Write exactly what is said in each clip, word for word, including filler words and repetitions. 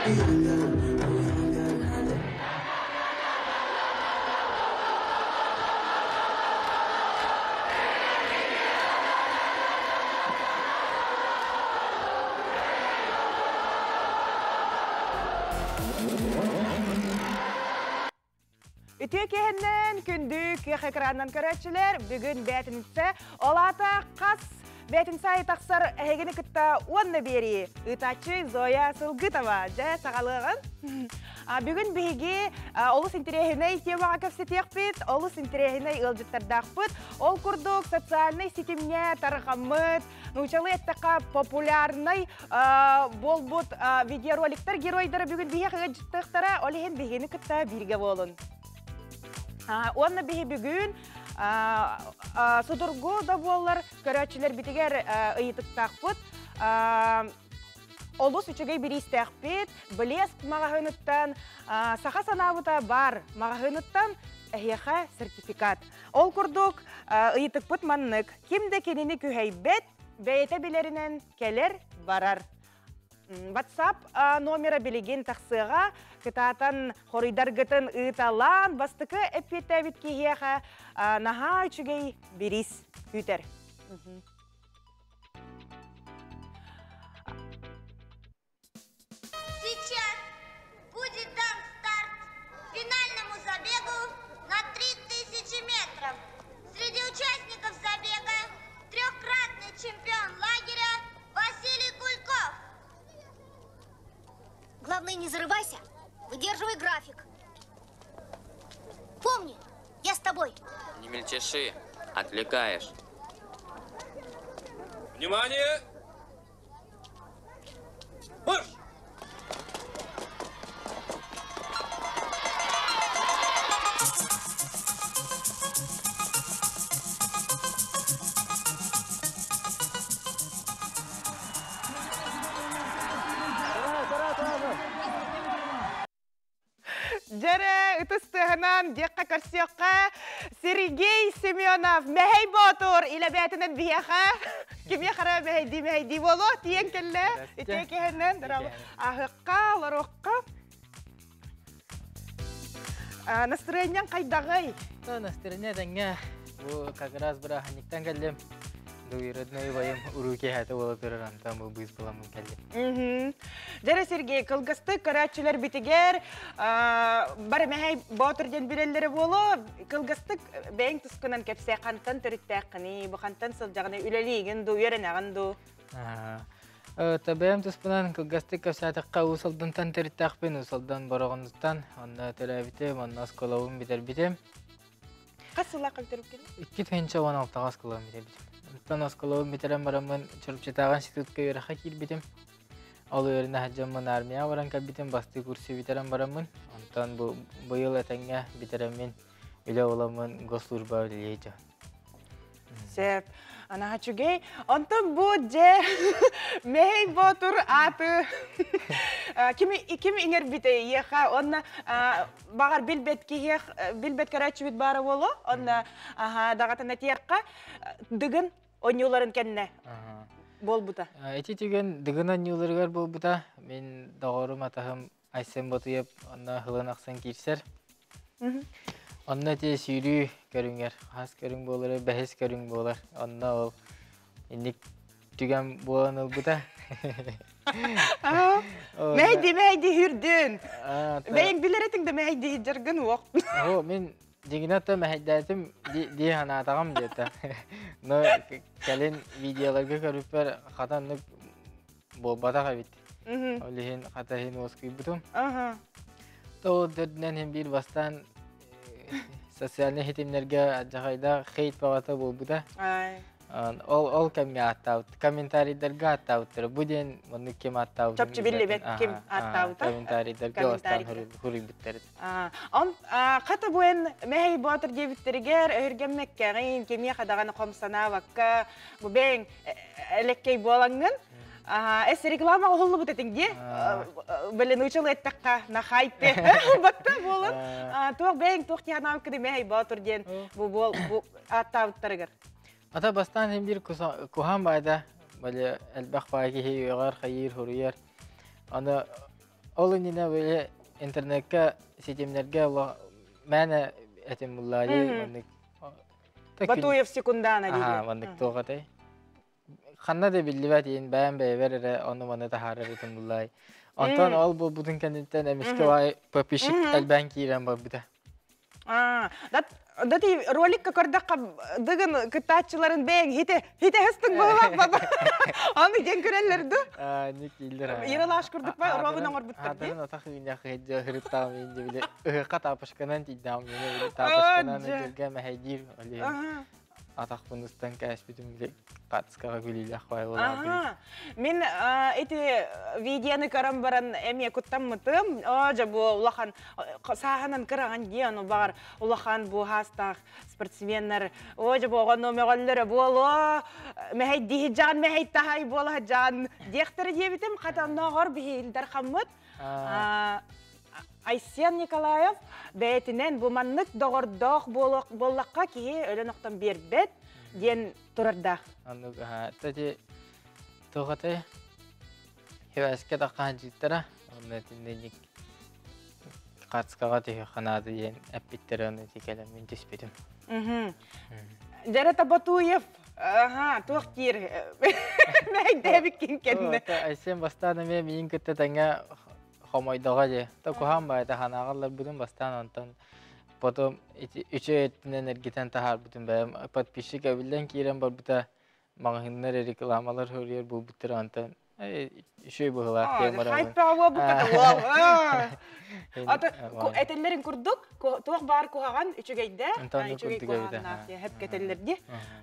Ütükehennen kündük ekrandan köröçüler bugün betinse olata kas betin say taksar hegini kıtta onna beri ıtaçı Zoya Sılgıtova ja sağalığın. Bugün bigi olus interehine tema kapsetiqpit olus interehine ılcıttardaqpit ol kurduk социальный сетимне тарqamıt нучалы ettaka популярный болбут видеороликтер геройдары бүгүн бие ылжыттыктара олehen бигини кытта бирге болун. Онна биһи бүгүн судургу да боллар көрөчүлөр битигер ыйытыктакпыт. Олус үчүгей биристакпит, блеск магахыныттан, саха санабыта бар магахыныттан эхеха сертификат. Ол курдук ыйытыкпыт маннык. Кимде кенини күхейбет, бейте билеринен келер барар. WhatsApp номера билеген тақсыға кытатан хорыйдаргытын ыталан бастықы эппетәбит кихеха наха үчүгей берис күтер. Сейчас будет дан старт финальному забегу на три тысячи метров. Среди участников забега трехкратный чемпион лагеря Василий Кульков. Главное, не зарывайся, выдерживай график. Помни, я с тобой. Не мельчеши, отвлекаешь. Внимание! Марш! Жere ütüstüğünden dikka karşıyakka Sergey Semyonov mehey botur ile betinin biyaha kim yakara meheydi meheydi bolu diyen kelle ütekehenden daralı ahıkka larokka настроениең кайдагы? Настроение таңа бу как раз бара ханиктан келдим. Дуйродной байым уруке хаты боло турган там бу биз буламын келди. Жere Сергей кылгысты көрөчүлөр битигер бар мехей ботурден билелери боло кылгысты бең тускунан кепсе кантан төрүттөккыни бу кантан сылжагыны үлелиген ду еренаган ду. Табем туспунан кылгысты кепсатыкка усалдан тан төрүттөкпен усалдан борогондуктан анда телебите манна сколовун битер битем. Касыла калтырып келди? iki bin on altı аскалам битер битем. Тан аскаловун битерем барамын чуруп жатаган институтка юраха кирбитем. Ал өрүнө хаджамын армия баран кабитем басты курсы битерем барамын. Антан бу быйыл этеңге битерем мен эле оламын госслужба лейжа. Сеп ана хачугей антан бу же мей ботур аты кими кими иңер бите яха онна багар билбет киех билбет карачы бит бары боло онна аха дагатана тиякка дыгын онюларын кенне болбута. Эти тиген дыгын онюларыгар болбута мен дагорум атахым айсен ботуеп онна хылын аксан кирсер. Онна те сүйрүү көрүңер, хас көрүң болары, бәхес көрүң болар. Онна ол инник түгән болан олбута. Мәйди, мәйди хүрдүн. Бәйін билеретіңді мәйди жаргын оқ. О, мен дегенатта мәйдәтім дей ханатағам дейті. Но кәлен видеоларға көріппер қатанлық болбатаға бит. Олеген қатахин оскүй бұтым. Тоғы дөрдінен hem bir бастан социальный хетимлерге жағайда хейт бағата болбуда. Ол ол кемге аттаут, комментарийлерге аттауттыр. Буден мұны кем аттаут. Чопчы билли бет кем аттаута? Комментарийлерге остан хурибиттер. Он қаты буен мәй батыр дебиттерігер өрген меккеғин кемия қадағаны қомсана вакка бұбен әлеккей болаңын. Эс реклама олы бұт етіңде, білін ұчылы әттіққа нахайпе бақта болын. Тоқ бәйін тоқ тияғын көді мәй батыр ден бұл аттауыттарығыр. Ата бастан hem bir kuhan bayda böyle elbaq bayki heyuğar, xayir, huruyar. Onu Олын yine böyle internetke sistemlerge ola mana etim bullari mandık. Батуев секундана Aha дейді. mandık toğatay. Xanna da billibat yin bayan beyverere onu mana taharar etim bullari. Anton ol bu budun kendinden emiske vay papişik elben kiren babıda. А, дат дати ролик көрдәк дигән кытачыларын бәң хите хите хәстең булып баба. Аны ден күрәләр ду. А, ник илдер. Яралаш күрдек ба, робын аңар биттер. Хатарын атак инде хәҗә хриттам инде биле. Ы ката пашканан тидам менә тапашканан дигә мәһәҗир али. Атак буныстан кәш битем биле катскага гүлиле хвай була. Ага. Мен эти видеоны карам баран эме куттам мытым. Ажа бу улахан саханан караган дияны бар. Улахан бу хастах спортсменнар. Ажа бу ганы мегаллары боло. Мәһәй дихҗан мәһәй тахай бола жан. Дехтер дебитем катамна гар бихилдер хаммат. Айсен Николаев бәйтінен бұл маннык доғырдоқ боллаққа кие өлі ноқтан бербет ден тұрарда. Аннук, тәте тоғатай хевәске таққан життара, оны тінденік қатысқаға түйі қанады ден әппеттері оны текелі мен түспедім. Жарата Батуев, тоқ кер, мәйді әбіккен кәдіні. Айсен бастаны мен мен күтті тәңе Хомойдоға же. Та кухам байда ханағалар бүтін бастан онтан. Потом üçe еттінен әргетен тахар бүтін бәйім. Подписчик әбілден кейрен бар бұта мағынлар рекламалар хөрер бұл бүттір онтан. Үшөй бұғылар кем барамын. Хайпа ауа бұқаты ол. Әтелерін күрдік, туақ бар кухаған үшігейді. Үшігей кухағын әп кәтелерді.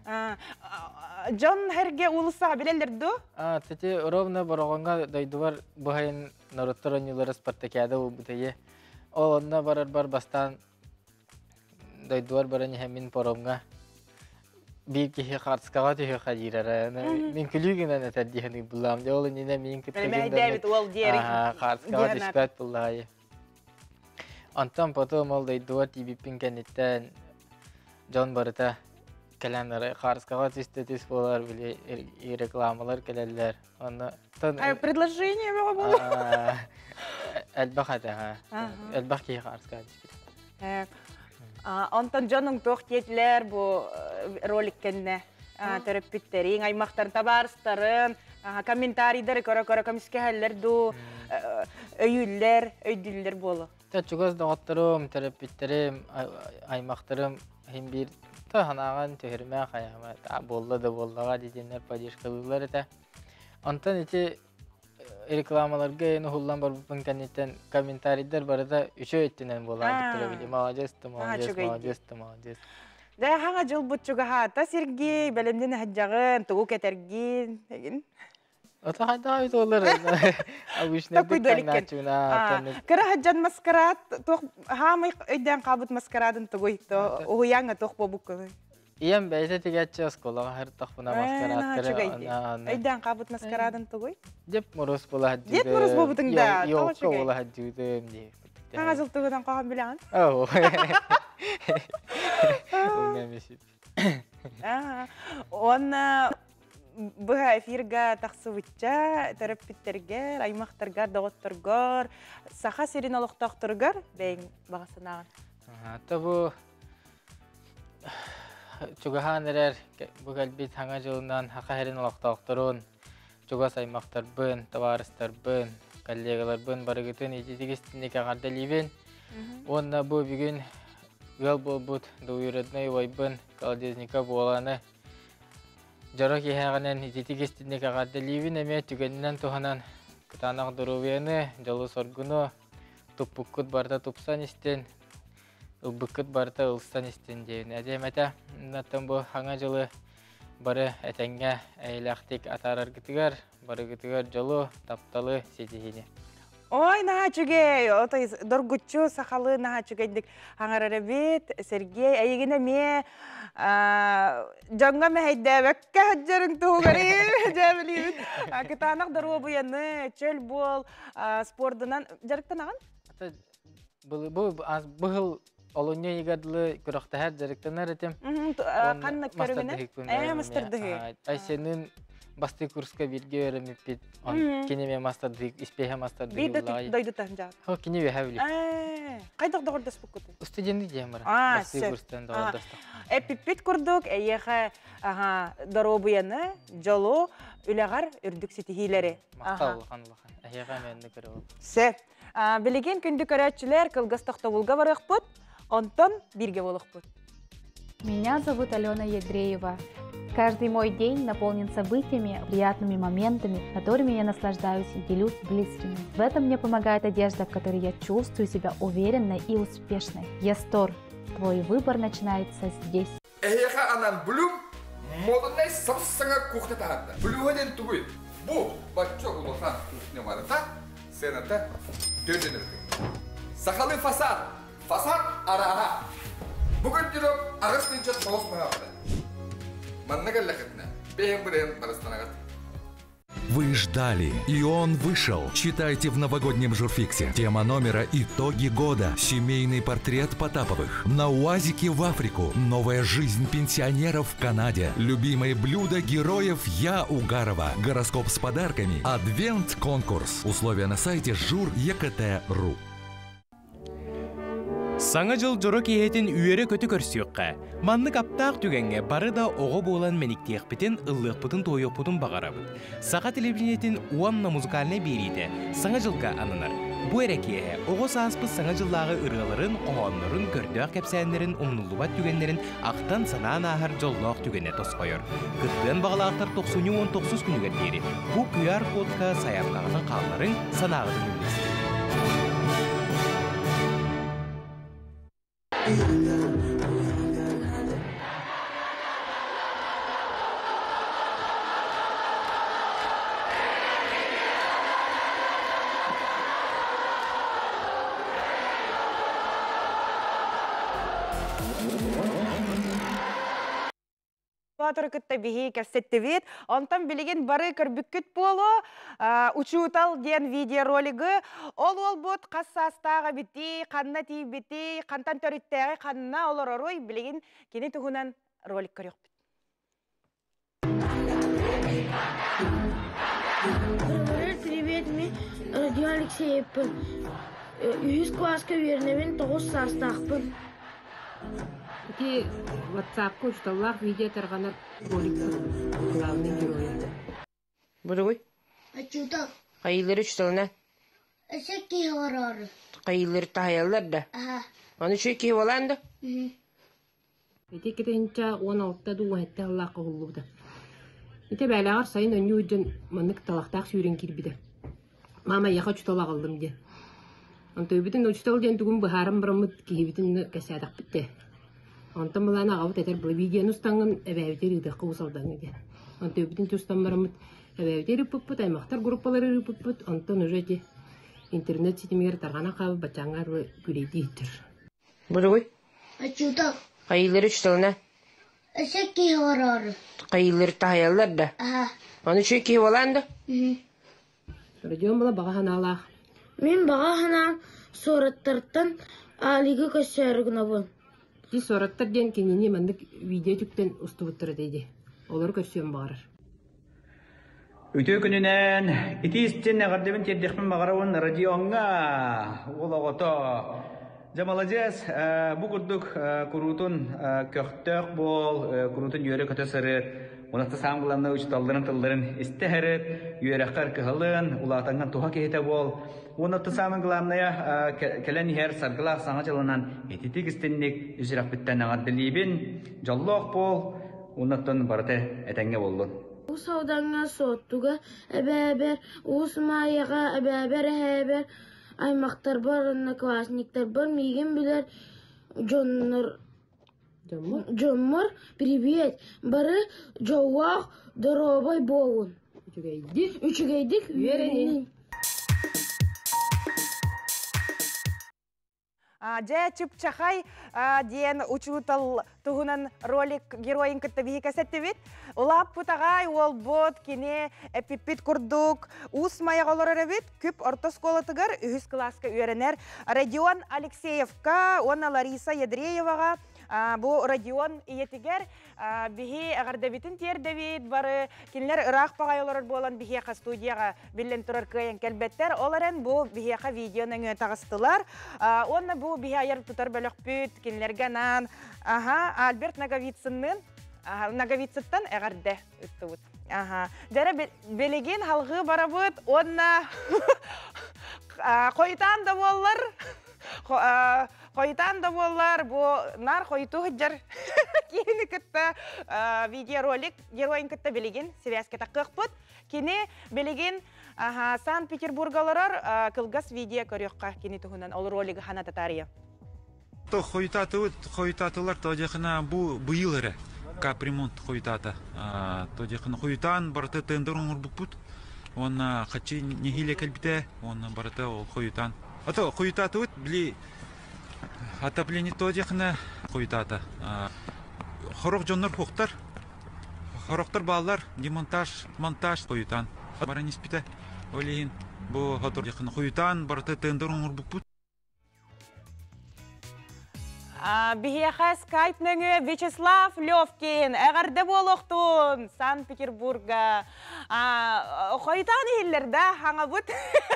Жон әрге ұлыса білелерді? Тәте ровна барағанға дойдуар бұхайын Наруттар онюлары спартакиада ол бұтайы. Ол онына барар бар бастан дойдуар баран хәмин поромға bir kişi kartskağa tüyü xajirara. Min külügünden eterdihini bullam. De olun yine min kütügünden. David Wall diyerek. Kartskağa tüspet bullahi. Antam potom ol duyduwa T V pinkenitten John Barata kalemleri kartskağa tüstetüs bolar bile reklamalar keleller. Onu предложение было было. Elbaqata ha. Elbaqi kartskağa tüspet. Антон Джонның тоқтетлер бұл ролик кәнне терапевттерин, аймақтарын табарыстарын, комментарийдер көре-көре комиссиялар ду, өйүллер, өйдүллер болу. Чугаз дағаттырым, терапевттерим, аймақтарым хем бир таханаған төхірме қаяма болды да болдыға деденлер поддержкалылар ете. Антон ете рекламаларга ені хуллан бар бұпын кәнеттен комментарийдер барыда үші өттінен болады. Молодец-ты, молодец, молодец-ты, молодец. Да, хаңа жыл бұтчуға хата, Сергей, бәлемден әджағын, тұғу кәтергін. Ота қайда айт олар. Абышнердік таңначуына. Кірі хаджан маскарад, хамай өйден қабыт маскарадын тұғой, ұғыяңа тұқ бобу көй. Ием бәйті тегетчі осколаға хыр тақпына маскарад кірі. Өйден қабыт маскарадын тұғой? Деп мұрыс бола хаджудым. Деп мұрыс бобудың да? Йоққа бола хаджудым. Қаңа жыл тұғыдан қоған біләңін? Оу. Оңнамешіп. Оны бұға эфирға тақсы өтча, терапевттерге, аймақтарға, доғыттырғар, сақа серин олықтақтырғар бәйін бағасынағын. Табу Чугахан әрер бүгәл бит хаңа жылынан хақа херин олақтақтырын, чугас аймақтар бұн, таварыстар бұн, коллегалар бұн барығытын ететігістінек ағарда лейбен. Онна бұ бүгін гал бұл бұд дуйырыдны ойбын колодезника боланы жарық ехағанен ететігістінек ағарда лейбен әме түгенінен тұғанан күтанақ дұрувені, жалы соргыны, тұппыққыт барда тұпсан істен, Ұлбықыт барда ұлыстан істен дейін. Әдем әті, ұнаттан бұл хаңа жылы бары әтәңге әйләқтек атарар күтігер, бары күтігер жолу тапталы седейіне. Ой, наға чүгей, дұргүтчу сақалы наға чүгейдік хаңарары бет, Сергей, әйгені ме жаңға мәйді бәкке хаджарын тұғыры жәбілейбін. Күтанақ дұру бұяны, чөл бол, спордынан, жарықтан аған? Бұл Олонья егадылы күріқтәр жарықтанар әтем. Қанна көрігіні? Ә, мұстырдығы. Айсенің басты курска бирге öğrenmepit. On kineme masterdik, ispehe masterdik. Bir de daydı tanjat. Ho kine be havli. Ee, kaydak da gordas bukut. Студенти жемара. А, Басты сер. курстан да ордастык. Эпипит курдук, эйеха, ага, доробуяны, жолу, үлегар, үрдүк ситихилери. Мактал ханлахан. Ахига менде көрө. Се. Билеген күндү көрөчүлөр кылгыстыкта булга барыкпыт, онтон бирге болукпут. Меня зовут Алена Ядреева. Каждый мой день наполнен событиями, приятными моментами, которыми я наслаждаюсь и делюсь с близкими. В этом мне помогает одежда, в которой я чувствую себя уверенной и успешной. Ястор, твой выбор начинается здесь. Эхеха анан блюм модный собственно кухня тагында. Блюден тугуй. Бу баччо улухан кухня барата сената дөдөнөр. Сахалы фасад. Фасад арага. Бүгін жүріп, ағыз пенче тоғыз мағады. Маннага ләхетіне, бейін бірен барыстанағат. Вы ждали, и он вышел. Читайте в новогоднем журфиксе. Тема номера «Итоги года». Семейный портрет Потаповых. На УАЗике в Африку. Новая жизнь пенсионеров в Канаде. Любимые блюда героев Я Угарова. Гороскоп с подарками. Адвент-конкурс. Условия на сайте жур е ка тэ точка ру. Саңа жыл жорок иетин үйері көті көрсіюққа. Манны каптақ түгенге бары да оғы болан меніктеқпетін ыллықпытын тойықпытын бағарабыд. Сақа телевизиятин уанна музыкальный берейді. Саңа жылға анынар. Бұ әрекеге оғы сааспыз саңа жыллағы ырғаларын, оғанларын, көрдөк кәпсәнлерін, умнулубат түгенлерін ақтан санаан ахар жоллоқ түгене тосқойыр. Күттен бағалақтар тоқсан он тоғыз күнігер дері. Бұ ку ар кодқа саяқтағының қалларын санағыдың үлесі. Батыркытта бихи кәссеттевет, онтан билеген бары көрбүккүт болу, учуутал ден видеоролиги, ол-ол бут қассастағы бити, қанна тей бити, қантан төріттәғі қанна олар орой билеген кені тұғынан ролик көрек бит. Привет, мен Радио Алексеевпін. Үйіз класска верневен тоғыз састақпын. Эти WhatsApp-ка учталлах видео тарганар роликтер главный герой. Бургуй. Ачута. Кайылыр учтална. Эсеки хорор. Кайылыр таялар да. Ага. Аны чеки боланды. Эти кетенча он алтыда дугатта Аллах кылды. Ите бәлагар сайын өнү үдөн мынык талактак сүйрен кирбиде. Мама я хочу талак алдым де. Анты бүтүн учтал ден тугун бахарым брамыт кибитин касадак битте. Антам балана агып тетер бу видеону стангын эбәвтер иде кылсалдан иде. Анты бүтүн тустан барамыт эбәвтер пуппут аймактар группалары пуппут антон үжети интернет ситемер таргана кабы бачаңар күрейдитер. Бургуй. Ачута. Кайылыр учтална. Эсеки хорор. Кайылыр таялар да. Ага. Аны чеки боланды. Радиом бала баганалах. Мен багахана сораттардан алига көсөргүнөбүн. Ди сораттар ден кенени мандык видео түктен устубуттыр дейди. Олар көрсөм багарар. Өтө күнүнөн ити истен агардыбын тердехмин багарабын радионга олагото. Жамалажес бу курдук курутун көктөк бол курутун йөрө көтөсөрөт. Онакта саңгыланна учталдырын тылдырын истехерет, юреккар кыхылын, улатанган туха кехете бол. Онакта самын главная келен хер саргылах саңа жылынан этитик истенник үсірак біттен ағаддылибин, жаллоқ бол, онактан барыты әтәңге болдun. Усауданга соттуга әбәбер, усмайыға әбәбер әбәбер, аймақтар бар, классниктар бар, меген білер, жонныр. Джоммар, привет. Бары жауақ дұробай болын. Үчігейдік. Үчігейдік. Веренен. Жа чүп-чақай ден учутал туғынан ролик героин күтті бейі кәсетті бет. Олап бұтағай ол бот, кене әппет күрдік, ұс маяқ олар әрі бет, күп орта сколатығар, үхіз класска үйерінер. Радион Алексеевка, оны Лариса Ядрееваға бу Родион иетигер бихи агардабитин тердебит бары кинлер ырак багайлар болан бихиха студияга билен турар кыйын келбеттер оларын бу бихиха видеоны тагыстылар. Онна бу бихайыр тутар бөлөкпүт кинлергенан аха Альберт Наговицынын Наговицыттан эгарде ыттыбыт. Аха. Дәре белеген халгы барабыт, онна койтан да боллар. Койтан да боллар, бу нар койту хыджар. Кини кытта видеоролик героин кытта белеген связка такыкпыт. Кини белеген Санкт-Петербургалар кылгас видео көрөкка кини тугунан ол ролиги хана татария. То койтатыбыт, койтатылар тожехна бу быйылары. Капремонт хойтата. То дехна хойтан барата тендерон урбукпут. Он хачи нехиле калбите, он барата хойтан. А то хойтата вот бли отопление то дехна хойтата. Хорок жоннор хохтар. Хороктар баллар демонтаж, монтаж хойтан. Барани спите. Олин бу хатор дехна хойтан барата тендерон урбукпут. Бихиха скайпныңы Вячеслав Левкин, әғарда болуқтун, Санкт-Петербурга. Хойтан еллерді хаңа бұд.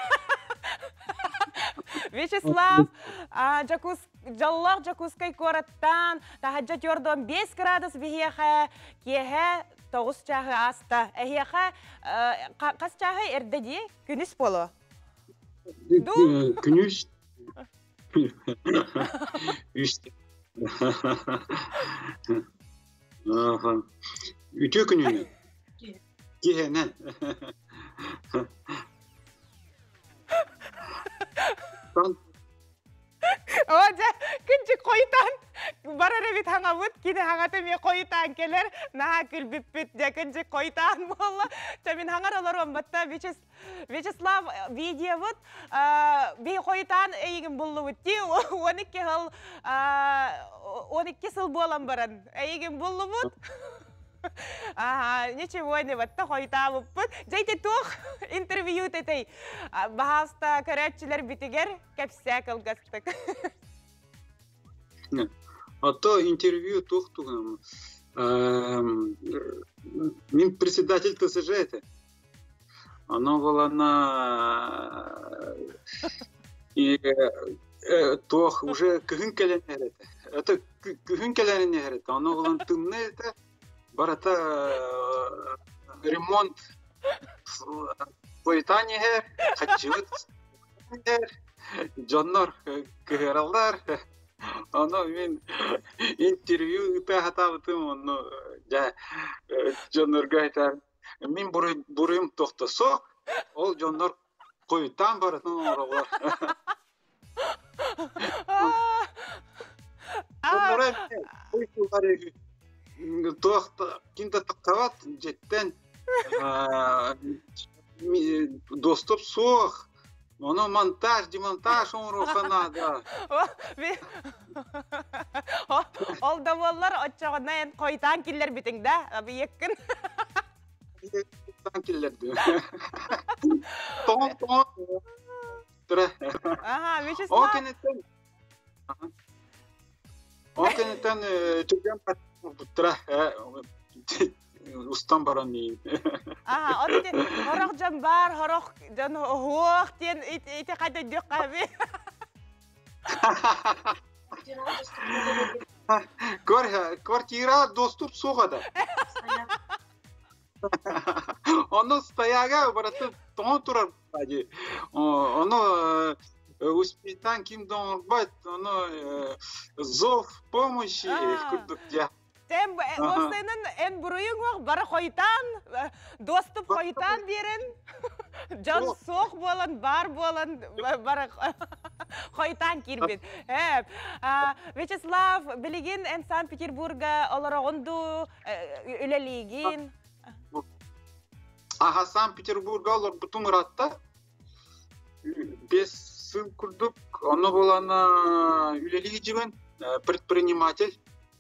Вячеслав, жаллақ жакускай кораттан, тахаджа тёрдон бес градус бихиха, кеге тоғыз чағы аста. Әхиха, қас чағы әрдеде күніс болу? Күніс. Üstü. Aha. Ütü gününü. Gihene. Oja, kinci koytan. Barara bit hangabut, kini hangate mi koytan keler. Naha külbüppüt, ja kinci koytan bolla. Çamin hangar olur ombatta. Вячеслав видео вот би койтан эйгин буллу бутти он iki хыл он iki сыл болам баран эйгин буллу бут ничего не батта койта бут жайте тух интервью тетей бахаста карачилер битигер кепсе кылгастык ато интервью тух тугнам мин председатель ТСЖ это оно было на и тох уже кыгын келенер это кыгын келенер это оно было тымны это барата ремонт пойтание хачыт жоннор кыгыралдар оно мен интервью ипе хатабытым оно жа жоннорго айтар Мен бурым тоқтасақ, ол жондар қойыттан баратын оралар. Жондар қойыттары тоқта, кенді тақтават жеттен достып соқ, оны монтаж, демонтаж оңыру қанада. Ол давалар отчағынан қойттан келер бітіңді, абы еккін. Танкиллерди. Тон тон. Тре. Ага, Вячеслав. Окенетен. Окенетен чугам тре. Устан барани. Ага, онде хорох жамбар, хорох жан хоох тен ите кайда дөккаби. Кор квартира доступ сугада. Оно стояга бараты тон турар бади. Оно успетан ким дон бат, оно зов помощи курдукя. Тем осенен эн буруйың вак бара койтан, доступ койтан берен. Жан соқ болан, бар болан, бара койтан кирбет. Вячеслав, билеген эн Санкт-Петербурга оларогунду үлелигин. Ага, Санкт-Петербурга олар бутун ыратта. Бес сыл курдук, оно болана үлелиги жибен, предприниматель.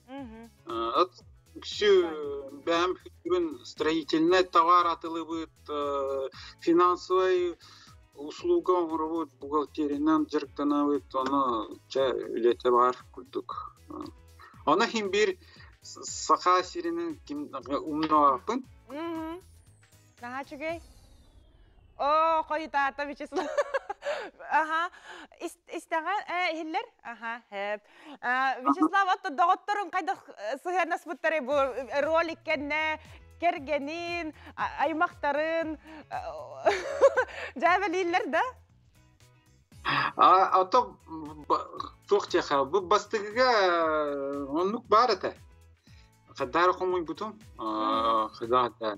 Все, бэм строительный товар атылыбыт, финансовый услуга омырыбыт, бухгалтеринан жырктанабыт, оны жа үлете бар курдук. Ona hem bir sağa sirinin kim umno apın. Мгм. Наха чугей. О, койта Вячеслав. Ага. Истаган э хиллер. Ага, хеп. Вячеслав отто доготторун кайда сыгырнас буттары бу ролик кенне кергенин, аймактарын жабелиллер да? А ото тохтеха бу бастыгыга онлук бар эте. Кадар комуй бутум. А, кадата.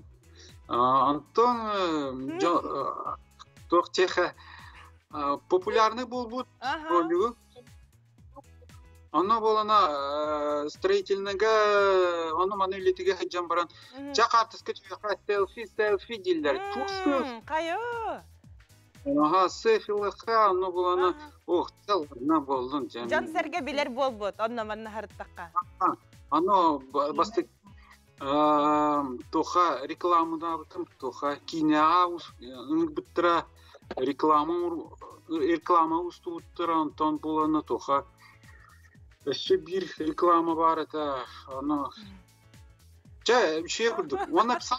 Антон тохтеха популярный был бут ролик. Оно болана строительного, оно манилитиге хаджам баран. Жакартыска чуяка селфи, селфи дилдер. Чуксыз. Кайо. Ага, селфилыка, оно болана. Ох, цел на болдун жан. Жан серге билер болбут, онно манна харыттакка. Оно бастык тоха рекламада бутым, тоха кинеа биттира реклама реклама устуттыра, Антон болана тоха. Еще bir реклама бар это, оно... Че, еще я говорю, он написал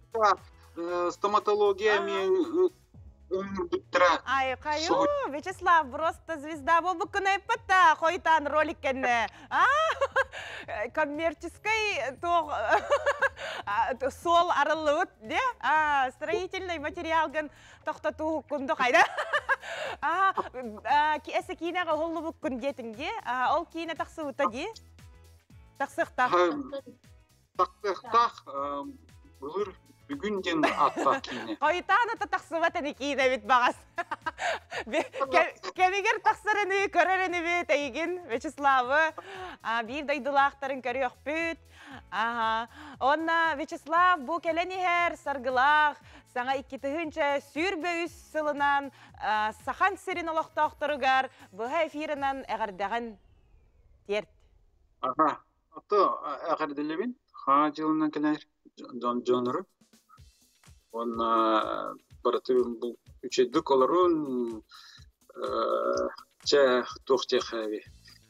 стоматологиями Ай, кайо, Вячеслав, просто звезда был бы кунайпата, хойтан ролик кенне. Коммерческий, то сол арылыт, де? Строительный материал ген тоқтату күнді қайда. Киесі кейінеға олы бұл күн детінге, ол кейіне тақсы ұта де? Тақсықтақ. Тақсықтақ, бұлыр бүгінден атта кейіне. Қойтан ұта тақсы бәтіні кейіне бет бағас. Кемегер тақсырыны, көреріні бет әйген, Вячеславы. Bir дайдылақтарын көрі өқпіт. Онна, Вячеслав, бұл кәләнігер сарғылақ, саңа икі түгінші сүрбөйіз сылынан сахан сирин олықта оқтырығар, бұға эфирінен әғардаған терт. Аха, аты әғарділі ха жылынан кәләр жоныры. Онна, бараты бұл үчедік оларын жа тоқтеқ әбе.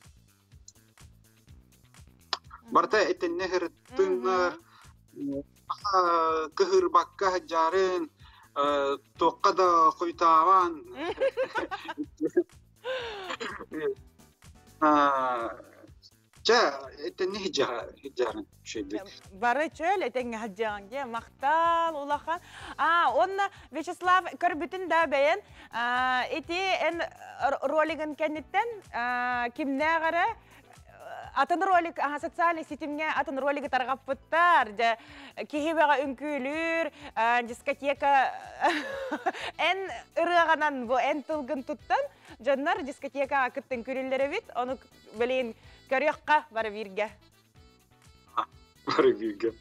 Барта этен нехер тыннар, кыхыр бакка жарын, тоққа да қойтаван. Жа, этен нехер жарын шейдік. Бары чөл, этен хаджан, де, мақтал, улахан. Онна, Вячеслав, көрбітін да бәйін, эти ән ролигін кәнеттен, кімне ғары, атын ролик, социальный сетимге атын ролики тарғап бұттар, кейбеға үнкүлір, дискотека ән ұрығанан бұл ән тұлғын тұттан, жаннар дискотека күттін күрілері бит, оны білейін көріққа бары бірге. Бары бірге.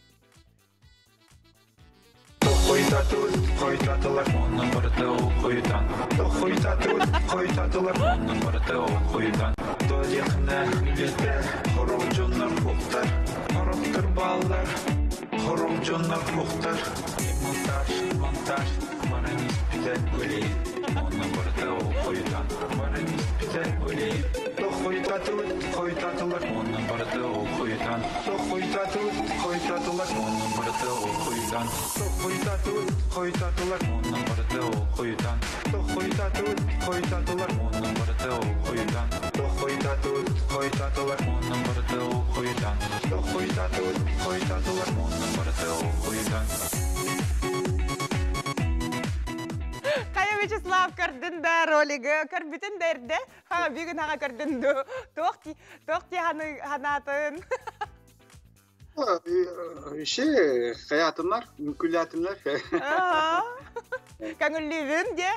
Қойтатыл, қойтатылар, оның бұрды қойдан. Қойтатыл, қойтатылар, оның бұрды қойдан. Додекіне үлестер, қоров жонлар қоқтар. Қорықтыр балалар, қоров жонлар қоқтар. Монтаж, монтаж, мана неспитен өлейін. Оның бұрды қойдан, мана неспитен өлейін. Қойтатыл, қойтатылар, оның бұрды қойдан. Қойтатыл, қойтатылар, оның бұрды қойдан. Қойтатыл, қойтатылар, оның бұрды қойдан. Қойтатыл, қойтатылар, оның бұрды қойдан. Қойтатыл, қойтатылар, оның бұрды қойдан. Қойтатыл, қойтатылар, оның бұрды қойдан. Қайы Вячеслав көрдің да ролигі, көрбітін дәрді. Бүгін аға көрдің да. Тоқти ханатын. Şey, hayatımlar, mülkülatımlar. Көңіллігін де.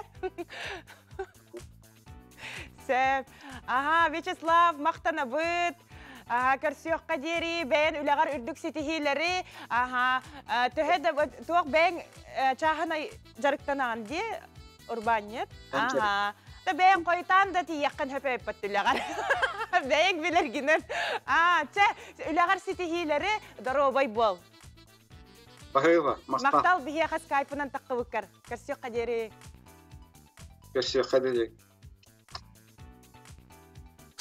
Сәп. Аха, Вячеслав, мақтана бұд. Көрсіоққа дері, бәйін үләғар үрдік сетихилері. Аха, төхеді тоқ бәйін чағына жарықтанаған де, урбанет. Аха. Та бәйін қойтан да тияққан хөпәйіп бәттіліғар. Бәйін білергінен. Чә, үләғар сетихилері даробай бол. Бағайба, мақтал. Мақтал бігеға скайпынан таққы бүккар. Көрсіоққа дері. Көрсіоққа дері.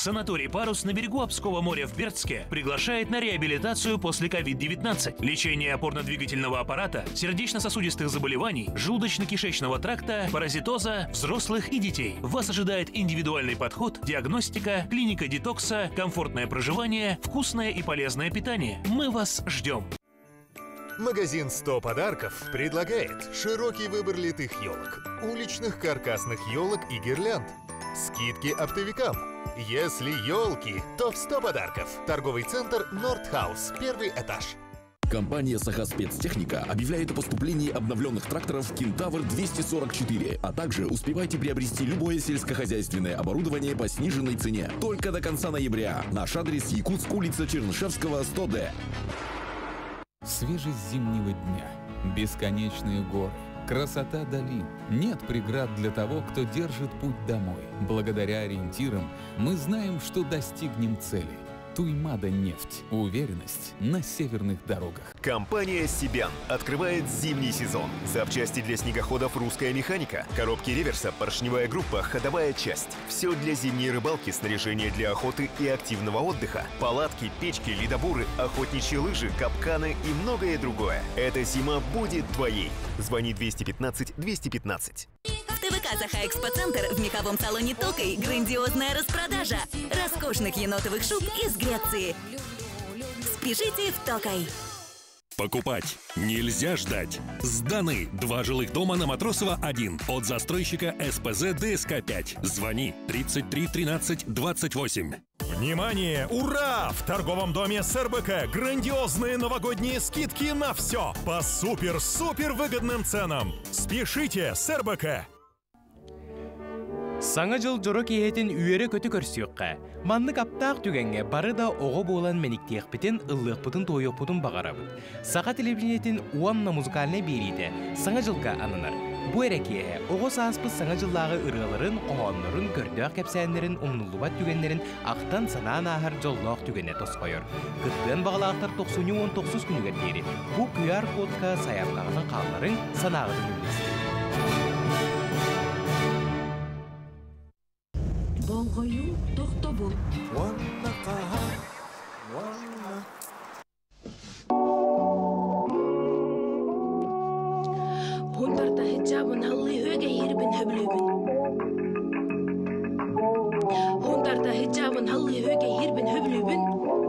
Санаторий «Парус» на берегу Обского моря в Бердске приглашает на реабилитацию после ковид девятнадцать, лечение опорно-двигательного аппарата, сердечно-сосудистых заболеваний, желудочно-кишечного тракта, паразитоза, взрослых и детей. Вас ожидает индивидуальный подход, диагностика, клиника детокса, комфортное проживание, вкусное и полезное питание. Мы вас ждем. Магазин сто подарков предлагает широкий выбор литых елок, уличных каркасных елок и гирлянд. Скидки оптовикам. Если елки, то в сто подарков. Торговый центр Нордхаус, первый этаж. Компания «Сахаспецтехника» объявляет о поступлении обновленных тракторов «Кентавр двести сорок четыре», а также успевайте приобрести любое сельскохозяйственное оборудование по сниженной цене. Только до конца ноября. Наш адрес: Якутск, улица Чернышевского, сто Д. Свежесть зимнего дня, бесконечные горы, красота долин. Нет преград для того, кто держит путь домой. Благодаря ориентирам мы знаем, что достигнем цели. Туймада нефть. Уверенность на северных дорогах. Компания «Сибян» открывает зимний сезон. Запчасти для снегоходов «Русская механика», коробки реверса, поршневая группа, ходовая часть. Все для зимней рыбалки, снаряжение для охоты и активного отдыха. Палатки, печки, ледобуры, охотничьи лыжи, капканы и многое другое. Эта зима будет твоей. Звони двести пятнадцать двести пятнадцать. В ТВК «Саха-экспоцентр» в меховом салоне «Токай» грандиозная распродажа роскошных енотовых шуб из Греции. Спешите в Токай. Покупать нельзя ждать. Сданы два жилых дома на Матросова один от застройщика СПЗ ДСК пять. Звони тридцать три тринадцать двадцать восемь. Внимание! Ура! В торговом доме СРБК грандиозные новогодние скидки на все по супер-супер выгодным ценам. Спешите, СРБК! Саңа жыл жоры кейетін үйері көті көрсіюққа. Манны каптақ түгенге бары да оғы болан мәніктеқ бітін ұллық бұтын тойық бұтын бағарабыд. Сақа телевизиятын уанна музыкаліне берейді. Саңа жылға анынар. Бұ әрекеге оғы сааспыз саңа жыллағы ұрғаларын, қоғанларын, көрдөк кәпсәнлерін, умнулубат түгенлерін ақтан санан ахар жоллақ түгене тос қойыр. Күттен бағалақтар тоқсан он тоғыз күнігер дері. Бұ ку ар кодқа саярлағының қалларын санағының үлесі. Болғайу тоқта бол. Уанна қаға, уанна. Хундарта хиджабын халли хөге хирбін хөблөбін. Хундарта хиджабын халли хөге хирбін хөблөбін.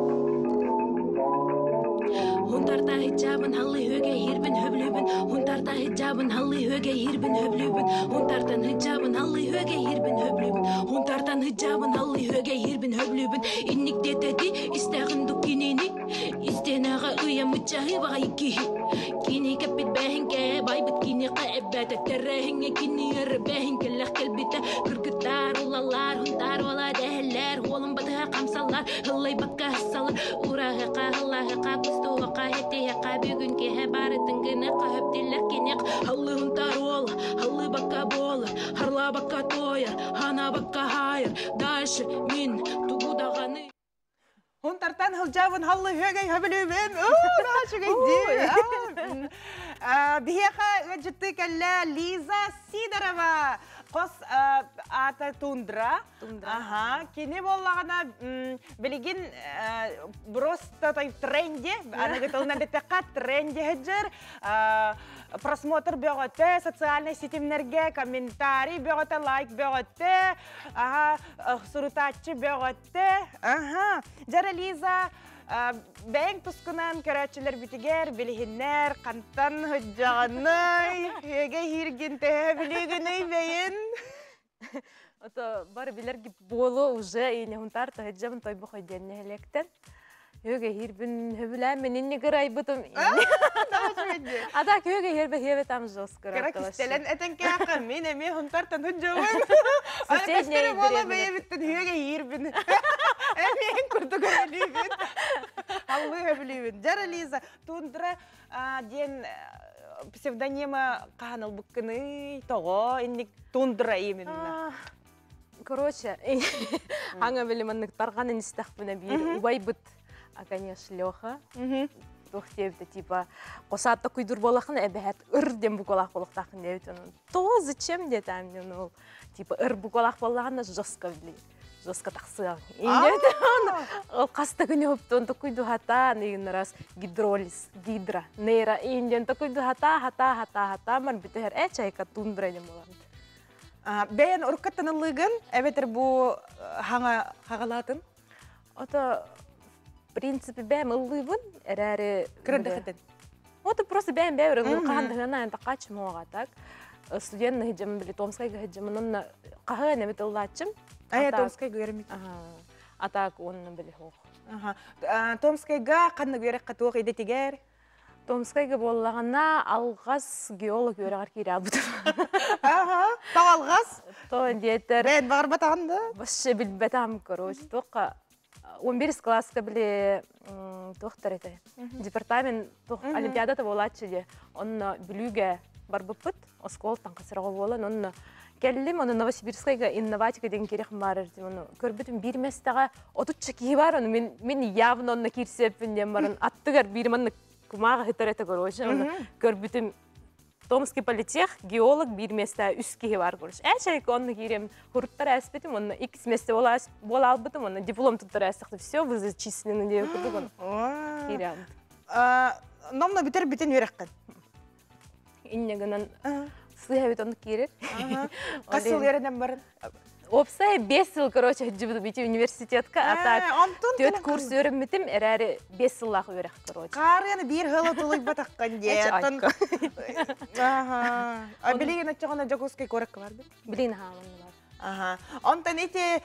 Хундарта хиджабын халли хөге хирбін хөблөбін. Хундарта хиджабын халли хөге хирбін хөблөбін. Хунтартан хиджабын халли хөге хирбін хөблөбін. Хунтартан хиджабын халли хөге хирбін хөблөбін. Инник детеди истәғын дукинени. Истенаға ұямычағы баға икихи. Кини капит бәхінге байбыт кини қайбәті. Тәрәхінге кини әрі бәхінге ләқ кәлбеті. Күркіттар, улалар, хунтар, ола дәхілер. Олын батыға қамсалар, ғылай батқа хасалар. Урағы қағылағы қапыстуға қайетеге қабегін кеге бары тыңгыны қағыптелер кенек. Халлы хунтар ола, халлы баққа болар. Харла баққа тояр, хана баққа хайыр. Дальше мен тугудағаны. Хунтартан хылжавын халлы хөгей хөбілөбін. Ооо, нашығын де. Бияқа жытты кәлі Лиза Сидорова. Қос аты тундра. Ага, кені болағына білеген просто тренде. Ана гытылына бетеқа тренде хыджыр. Просмотр бёғыты, социальный сетимнерге комментарий бёғыты, лайк бёғыты, сурутачы бёғыты. Жары Лиза бәң тұскынан көрәтшілер бітігер, білігінер, қантан хүджағыны, еге хирген тәе білігіні бәйін. Бары білерге болу уже или хунтар тәхіджабын тойбы қойден нәлектен. Höge hirbin höbülen meninni gıray bıtım. Adak höge hirbe hirbe tam jos gıray. Kırak istelen eten kâkı mine mi huntartan hüccavın. Arkadaşlarım ola beye bittin höge hirbin. Emeğin kurdu gölübün. Hallı höbülübün. Jara Liza, тундра ден псевдонима қаныл бұққыны тоғы, инник тундра именно. Короче, аңа біліманнық тарғанын істақ бұна бейір. Убай бұт. А, конечно, Леха. Тухтебді, типа, қосатта күйдір болақын, әбәт үрден бұқолақ болақтақын дебет. То зачем де там, ну, типа, ыр бұқолақ болағында жестко, блин. жестко тахсыган. Инде ол каста күнү хоптон токуйду хата неген раз гидролиз, гидра, нейра инден токуйду хата хата хата хата мар битер эчайка тундра дем болам. Бен уркаттанылыгын эбетер бу хаңа хагалатын. Ото в принципе бем ыллыбын эрари кырдыхтын. Ото просто бем бем кандыгына энта качмога так. Студентный хиджам били Томскайга хиджамын кахана бит ыллачым. Ая Томскайга вермит. А так он били хох. Ага. Томскайга кандай берек катук иде тигер. Томскайга боллагана алгас геолог берегар кире абыт. Ага. Та алгас. То диетер. Бен бар батаганда. Башчы билбетам короче. Тока он бирис класска били доктор эте. Департамент олимпиадата болачы де. Он билүгө барбыппыт, осколтан касырга болан, онны келдим, оны Новосибирскайга инноватика деген керек барыр, оны көрбүтүм бир местага отучча кии бар, оны мен мен явно онны кирсеппин дем барын, аттыгар бир манны кумага хитарета короче, оны көрбүтүм Томский политех, геолог бир места үс кии бар короче. Эчайк онны кирем хуруттар эспетим, онны икис месте бола албытым, онны диплом туттар эсекти, все вы зачислены деп курдук оны. Кирем. Номна битер битен вереккен. Иннегенен сыйбит оны кирер. Кас жыл еренен барын? Опсай бес жыл, короче, жибиду бити университетка, а так төт курс өрөммитим, эрари бес жыллах өрек, короче. Карыны бир хылы тулуй батаккан деттон. Ага. А билеген атчагана Жокускай коракка барды? Билеген хаманы бар. Ага. Онтан эти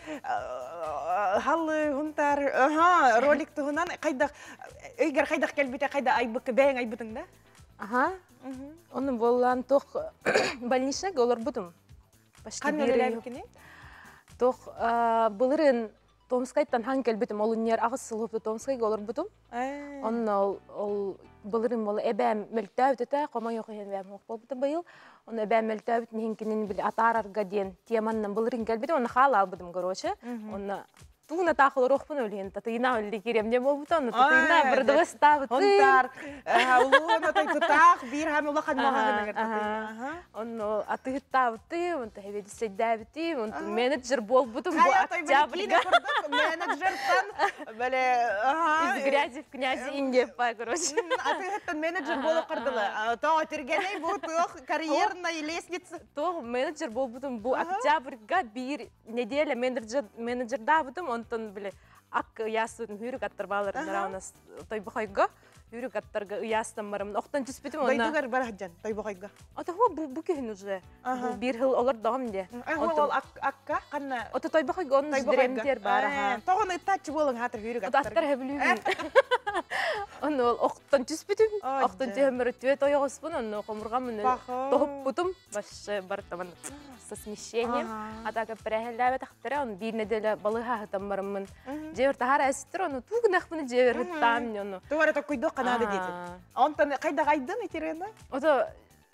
халлы хунтар, ага, ролик тугунан кайда эгер кайда келбите кайда айбык бэң айбытың да? Ага. Оны болан тох больничныйга олар бутум. Кандай элебикини? Тох былырын Томскайттан хан келбитим, ол унер агыс сылыпты Томскайга олар бутум. Онны ол былырын болы эбэм мөлтөбүтө, кома жок экен бэм ок болбуту быйыл. Оны эбэм мөлтөбүт нехинкинин бил атарарга ден теманнан былырын келбитим, оны хал албытым, короче. Оны туна тахыл рохпун өлген, татыйна өлді керем не болбуты, оны татыйна бірдігі ставыты. Онтар, ұлуын отай тұтақ, бір хам ұлы қанмағағын ағыр. Оны атығы тавыты, оны хеведі сейдәбіті, оны менеджер болбутым, бұл октябрьга. Менеджертан, бәлі, из грязи в князи индеп, пай, короче. Атығыттан менеджер болу қырдылы. Тоғы тіргеней бұл тоғы карьерной лестницы. Тоғы менеджер болбутым, бұл октябрьга бір неделя менеджер дабытым, онтон биле ак ясудун хүрүк аттырбалар наравнас тойбохойго хүрүк аттарга ыястан барым октон түспүтүм онна дойдугар барахжан тойбохойго ото хо бу бу күйүн уже бу бир жыл олар дагым де ол акка канна ото тойбохойго онун дремтер бар аха тогон ытачы болуң хатыр хүрүк аттар аттар хеблүгүн он ол октон түспүтүм октон темир төт ойгоспун онно комургамын тохуппутум баш бар таман со смещением, а так пряхеляве тахтера, он бир неделя балыха там бармын. Жевер тахара эстер, он тугнах мын жевер там нёно. Туара такой до Канады дети. Он там кайда кайдан итерена? Ото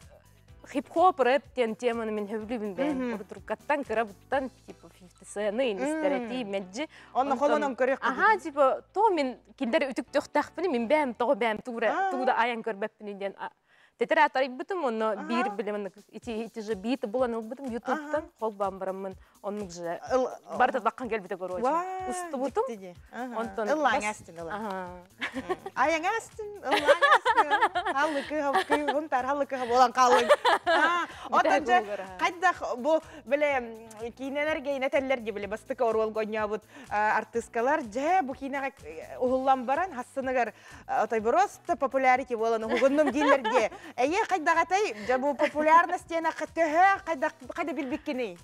хип-хоп рэп тен теманы мен хөвлүбүн бен. Ото каттан кырабыттан типа фифти сенты стереотип меджи. Он холонон көрөк. Ага, типа то мен киндер үтүк тохтахпын мен бэм то бэм тура туда аян көрбөппүн ден. Тетер атарып бутум, онно бир билемин ити ити же бит булан бутум ютубтан холбам барамын, onun же барда баккан келбите короче. Усту бутум. Онтон ылаңастын ыла. Аяңастын, ылаңастын. Халыкы хабы, гунтар халыкы болан калын. Отон же кайда бу биле кинелерге инетеллерге биле бастыка орол гонябыт артисткалар же бу кинеге уллам баран хассыныгар отой просто популярити болан угуннум дилерге. Эйе кайдагатай жабу популярность ена катөһө кайда кайда билбеккени.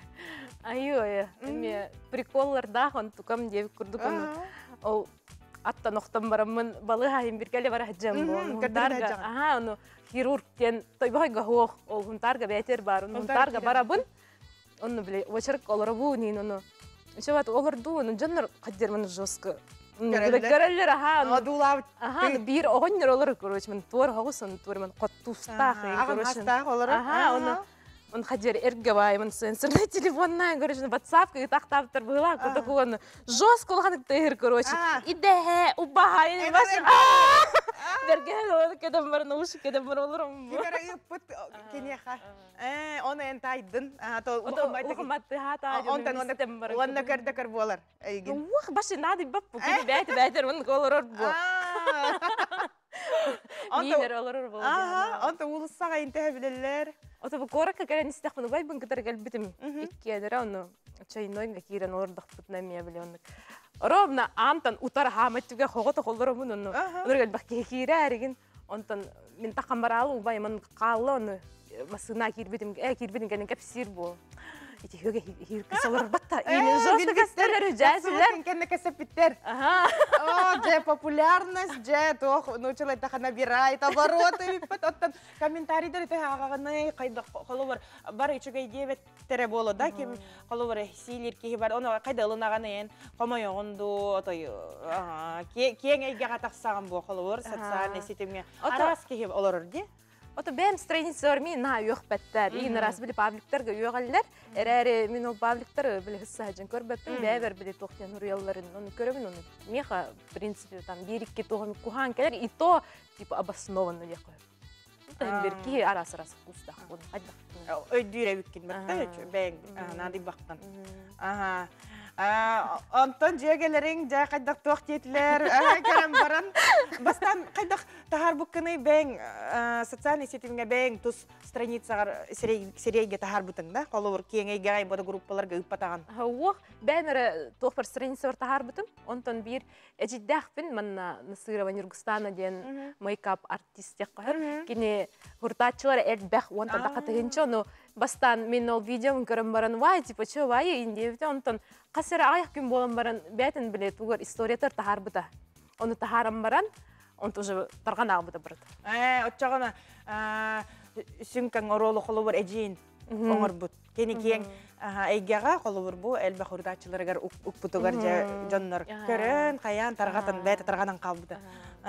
Айой, эме приколлар да хон тукам деп курдук оны. Ол аттан октан барамын балыга хим биркеле бара жамбо. Дарга, ага, ону хирург тен тойбойга хох, ол хунтарга бетер бар, хунтарга барабын. Ону биле очерк олорбу нин ону. Шоват олорду, ону жаннар каддермын жостко. Görürler aha. Adulav. Aha, bir oğunlar olur koruyuş. Men tuvar hagusun tuvar men kottustah. Ağın hastah olur. Aha, onu من хаджер эргавай мен сенсорный телефонна короче WhatsApp-ка тактаптыр была такого жестко лган тыр короче иде убахай баш берген кедем бар нуш кедем бар олорум Кигара пут кинеха э оны энтайдын а то ухматты хата онтан онда онда керде кер болар эйген ух баш нады баппу кеде бәйт бәйтер мен колорор бу Нилер олорор бу ага онта улуссага интеhe билелер Ото бу коракка керен истахмын бай бун кытар галбитим иккедер аны чайнойнга кирен ордах путна мия билеондuk ровно антан утар хаматтыга хогото холлоромун аны онор галбак кирэ аригин онтан мен такамбаралу бай мен каллы аны масына кирбитим э кирбитим кен кепсир бу ити хөге хирке салар батта или жостко кастерлер жазылар кен кесептер ага о же популярность же то научила это набирает обороты потом комментарийдер это аганы кайда холовар бар ичуга девять тере боло да ким холовар силер ки бар оны кайда ылынаганын комойонду отой кеңейге катаксаган бу холовар социальный сетемге арас ки олор ди Ото бем страницалар мен на юк беттер. Ин раз били пабликтерге югаллар. Эрере мен ол пабликтер били хиссажын көрбөптүм. Бебер били токтен уриялларын оны көрөбүн оны. Меха в принципе там бирикке тогон кухан келер и то типа обоснованно деп коет. Там бирки арас-арас вкуста. Оны кайда. Өйдүрө бүккин бетте. Бең нади бактан. Ага. Антон жегелерин жа кайдак тох тетилер керем баран бастан кайдак тахар букканы бең социальный сетимге бең тус страницагар серейге тахар бутың да колор кеңейге гай бода группаларга ыппатаган ох бенере тохпар страница бар тахар бутым онтон бир эжиддахпин манна Насырова Нургустана ден мейкап артист деп коер кини хуртачылар элбэх онтон такатыгынчо но бастан мен ол видеомун көрөм баран вай типа чо вай индевте онтон Касыр аяк күн болан баран бәтін біле тугар историятар тахар бұда. Оны тахарам баран, он тоже тарған ағы бұда бұрды. Э, отчағына сүнкан оролы қолы бар әжейін оңыр бұд. Кені кейін әйгеға қолы бар бұ, әлбә құрдачыларығар ұқ бұтығар жонлар. Көрін, қаян, тарғатын, бәті тарғанан қал бұда.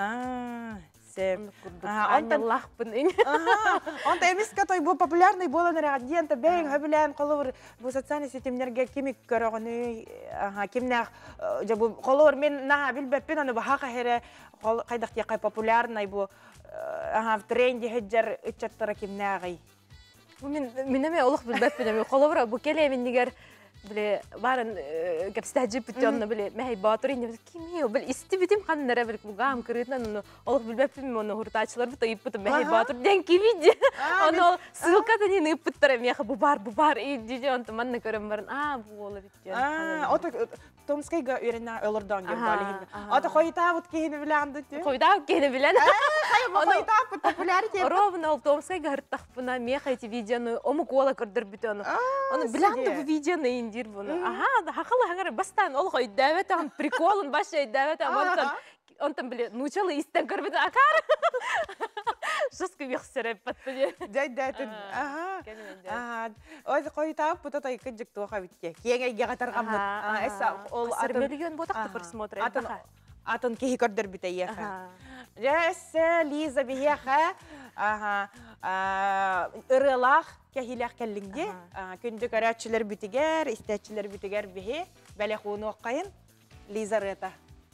Аняллахпын. Онта эмиске той бу популярный боланыр диента бең хөбүлән колор бу социальный сетемнерге кимик көрөгөнү ага кимнәк же бу колор мен на билбеппин аны баха хере кайдак якай популярный бу ага в тренде хеджер ичаттара кимнәгый. Мен менеме олук билбеппин колор бу келе мен нигер Бли барын капстаджи питённа бли мэй батурин кими бли истибитим ханнара бли бугам кырытна ну олук билбеппим мону хуртачылар бут ыйппыт мэй батур ден кивиди оно ссылкада не ыйппыттар меха бу бар бу бар и диди онто манна көрөм барын а бу олу биттен а ото томскайга үйренна олордан келди ото хойтабыт кийини биланды хойтабыт кийини билан хойтабыт популяритет ровно ол томскайга хыртакпына меха эти видеону омукола көрдөр бүтөну ону биланды бу видеону дир буну. Ага, хакылы хаңар бастан ол кой дәвәтән приколын башы дәвәтән онтан онтан биле нучалы истен көрбөт акар. Жесткий вехсереп патты. Дәдәтен. Ага. Ага. Ой кой тап бу татай кыжык тоха битке. Кеңейге катарган бут. Эса ол атын миллион ботак просмотр. Атын атын ки көрдөр бите яха. Жесе Лиза бияха. Ага. Ырылах кехилах келлинге күндү карачылар бүтигер, истечилер бүтигер бихи, бәле хуну кайын Лиза Рета.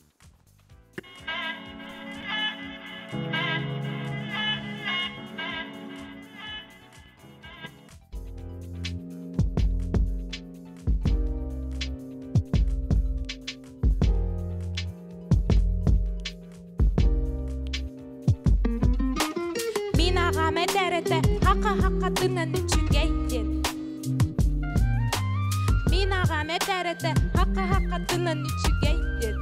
Медерете хака хака тынан үчүгейтен Мин ага медерете хака хака тынан үчүгейтен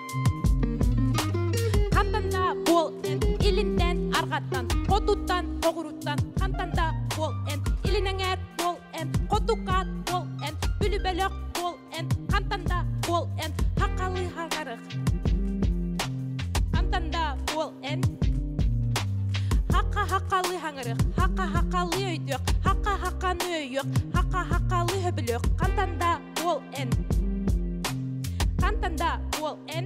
Кантанда бол эн илинден аргаттан котуттан когуруттан кантанда бол эн илинеңер бол эн котукат бол эн бүлүбөлөк бол эн кантанда бол эн хакалы хагарык кантанда бол эн Haka hakali hangarık, haka hakali öydük, haka hakanı öyük, haka hakali höbülük, kantanda bol en. Kantanda bol en.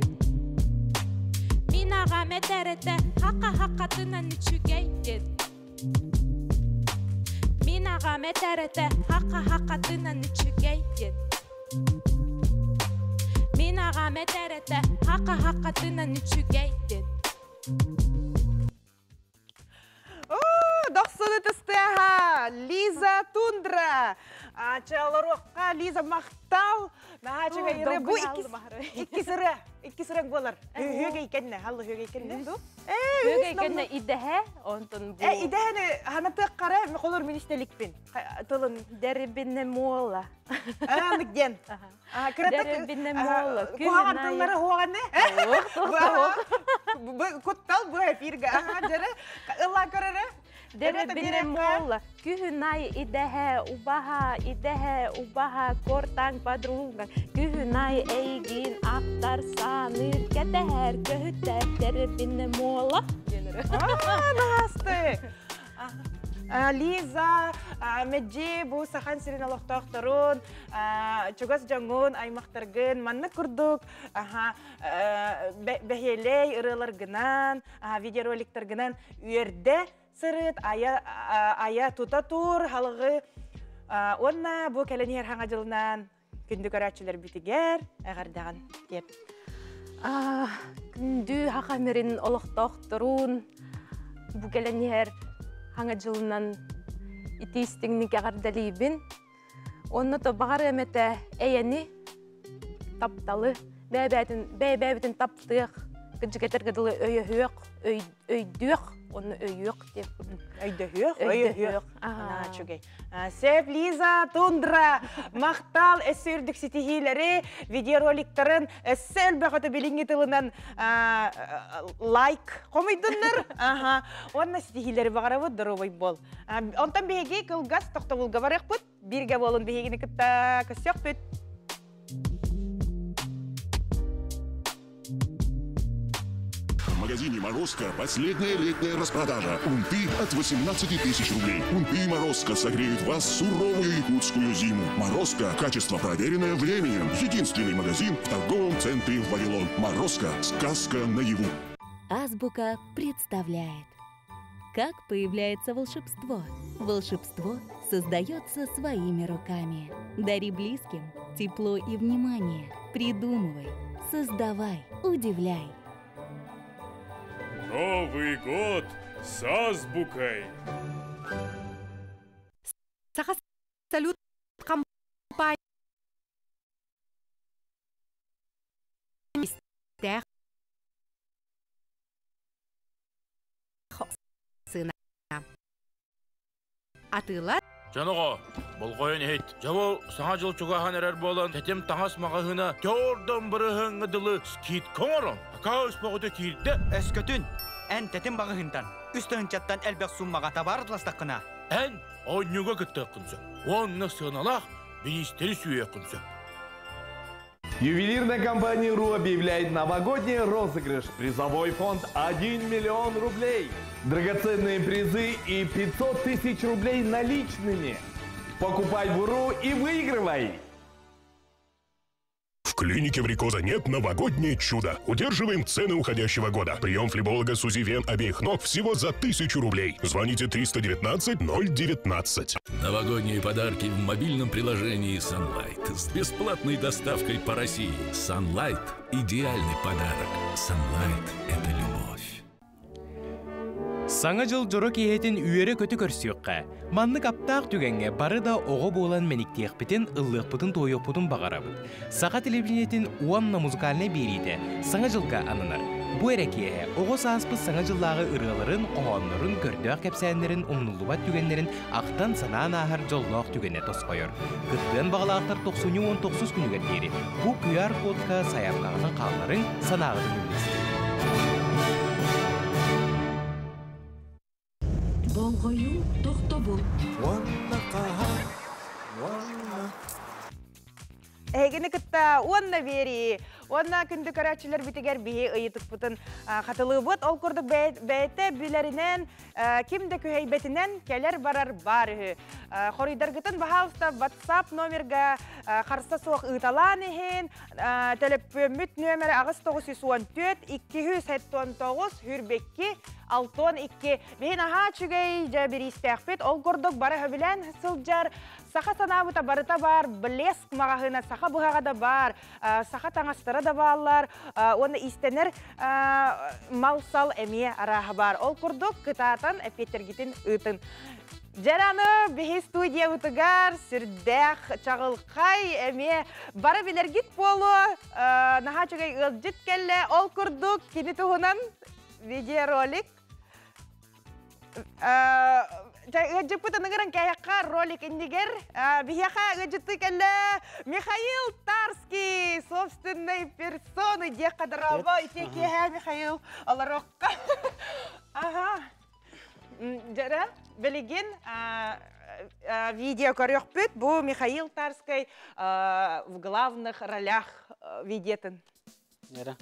Minaga mederete, haka hakatınan üçügeydin. Minaga meterete haka haka tına nüçügeydin. Minaga meterete haka haka tına nüçügeydin. Доқсыны тыстыға, Лиза Тундра. Чалырыққа Лиза мақтал. Нағачыға ері бұ икки сыры, икки сырың болар. Хөге екенне, халлы хөге екенне. Хөге екенне идеге, онтын бұл. Идегені ханаты қара, қолыр министерлікпен. Тылын. Дәрібінне мола. Анықден. Дәрібінне мола. Қоған тыллары қоғанне? Құттал бұл эфирге. Ұлла көрірі? Дәрібінне мола. Күхінай идеге, убаха, идеге, убаха, кортаң подругаң. Күхінай әйгін ақтар саныр, кәтәхәр көхіттәр, дәрібінне мола. Насты! Лиза, Меджи, бұл сахан сирен алықтақтырын, чугас жаңын, аймақтарғын, манны күрдік, бәхелей, ұрыларғынан, видеороликтарғынан үйерде сырыт, ая тута тур, халығы. Онна бұл кәлінер хаңа жылынан күнді көрәтшілер бітігер, әғардаған деп. Күнді хақамерін олықтақтырын, бұл кәлінер хаңа жылынан итистіңні кәғардалейбін. Онны то бағар әмәті әйәні тапталы, бәйбәбітін таптық, күнжікетер кәділі өйі-өйік, өйдіқ, оны өйіқ деп күрін. Өйдіқ, өйіқ. Сәп Лиза Тундра, мақтал әсірдік сетихилері, видеороликтарын әсәл бәғаты біліңі тылынан лайк қомайдыңыр. Онна сетихилері бағара бұд дұру бол. Онтан бейге кылгас тоқта бұлға барық бұд, бірге болын бейгені күтті көсек бұд. В магазине «Морозко» последняя летняя распродажа. Унты от восемнадцати тысяч рублей. Унты «Морозко» согреют вас суровую якутскую зиму. «Морозко» – качество, проверенное временем. Единственный магазин в торговом центре «Вавилон». «Морозко» – сказка наяву. Азбука представляет. Как появляется волшебство? Волшебство создается своими руками. Дари близким тепло и внимание. Придумывай, создавай, удивляй. Новый год с азбукой. Саха салют компания. Сына. Атыла. Жаного, бұл қойын ет. Жабыл саңа жыл чугахан әрер болан, тәтем таңас мағахына төрден бірі ғыңғыдылы скит коңырын. Акаус бағыды кейді. Әскөтін, ән тәтем бағығындан, үстігін чаттан әлбәк сұммаға табарытластаққына. Ән, ойнуға күтті құнсы. Онны сығыналақ, министері сүйе құнсы. Ювелирная компания РУ объявляет новогодний розыгрыш. Призовой фонд один миллион рублей. Драгоценные призы и пятьсот тысяч рублей наличными. Покупай в РУ и выигрывай. В клинике Врикоза нет новогоднее чудо. Удерживаем цены уходящего года. Прием флеболога Сузи Вен обеих ног всего за тысячу рублей. Звоните триста девятнадцать ноль девятнадцать. Новогодние подарки в мобильном приложении Sunlight с бесплатной доставкой по России. Sunlight – идеальный подарок. Sunlight – это любовь. Саңа жыл жоры кейетін үйері көті көрсіуққа. Манны каптақ түгенге бары да оғы болан мәніктеқ бітін ұллық бұтын тойық бұтын бағарабыд. Саға телевизиятын уанна музыкаліне берейді. Саңа жылға анынар. Бұ әрекеге оғы сааспыз саңа жыллағы ұрығыларын, оғанларын, көрдөк кәпсәнлерін, ұмнулубат түгенлерін ақтан санан ағыр жоллақ түгене тос қойыр. Күттен бағалақтар тоқсан он тоғыз күнігер дері. Бұ ку ар кодқа саяпқағының қалларын санағыдың үлесі. Болғойу тоқта бол. Әйгені күтті онна бері. Онна күнді көрәтшілер бітігер бейі ұйытық бұтын қатылы бұт. Ол күрді бәйті білерінен, кімді көйбетінен кәлер барар бары. Қорыйдарғытын бағауста WhatsApp номерға қарса соқ ұйталан ехен. Телепөміт нөмірі ағыз тоғыз жүз он төрт екі жүз сексен тоғыз хүрбекке алтон икки. Бейін аға чүгей жа бір истәқпет. Ол көрдік бары хөбілен сылжар. Сақа санабыта барыта бар, блеск мағағына сақа бұғаға да бар, сақа таңастары да балар, оны истенер малсал әме араға бар. Ол көрдік күтатын әпеттергетін үтін. Жараны бейі студия ұтығар, сүрдәқ, чағылқай әме бары білергет болу, наға чүгей ұлжыт кәлі, ол көрдік кені тұғынан видеоролик. Жіппыты нығырын кәйіққа ролик индигер, бияқа ғыжыты кәлі Михаил Тарский, собственной персоны, дек қадырабы, итеке ә Михаил, аларыққа. Жара, білеген видео көрек бүт, бұл Михаил Тарский в главных ролях видетін. Жара.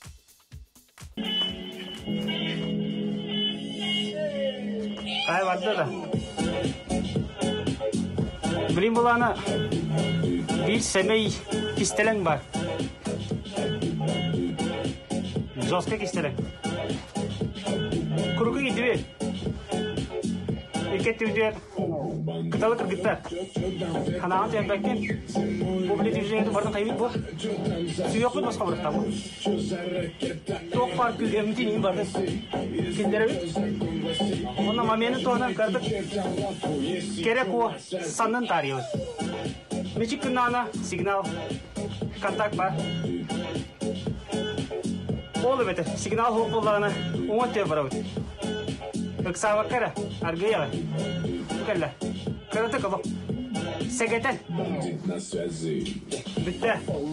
Кай барды да. Білім боланы бір семей кистелен бар. Жосқа кистелен. Күрікі кетті бе? Екетті өдер. Қыталы кіргітті. Қанағын тән бәккен. Бұл білет үйжеңді бардың қаймет бұл. Сүйеқпен басқа бұрықта бұл. Тоқ бар күлдерін тенейін барды. Кендері бет. Оны мамені тоғынан кірдік. Керек о санның тарихы. Мечік күннана сигнал, контакт бар. Олы беті, сигнал хоқ болдағына оңа теп бара өті. Үксава кәрі, аргияға. Бүкәлі, кірді қылып. Сәгетен. Бітті.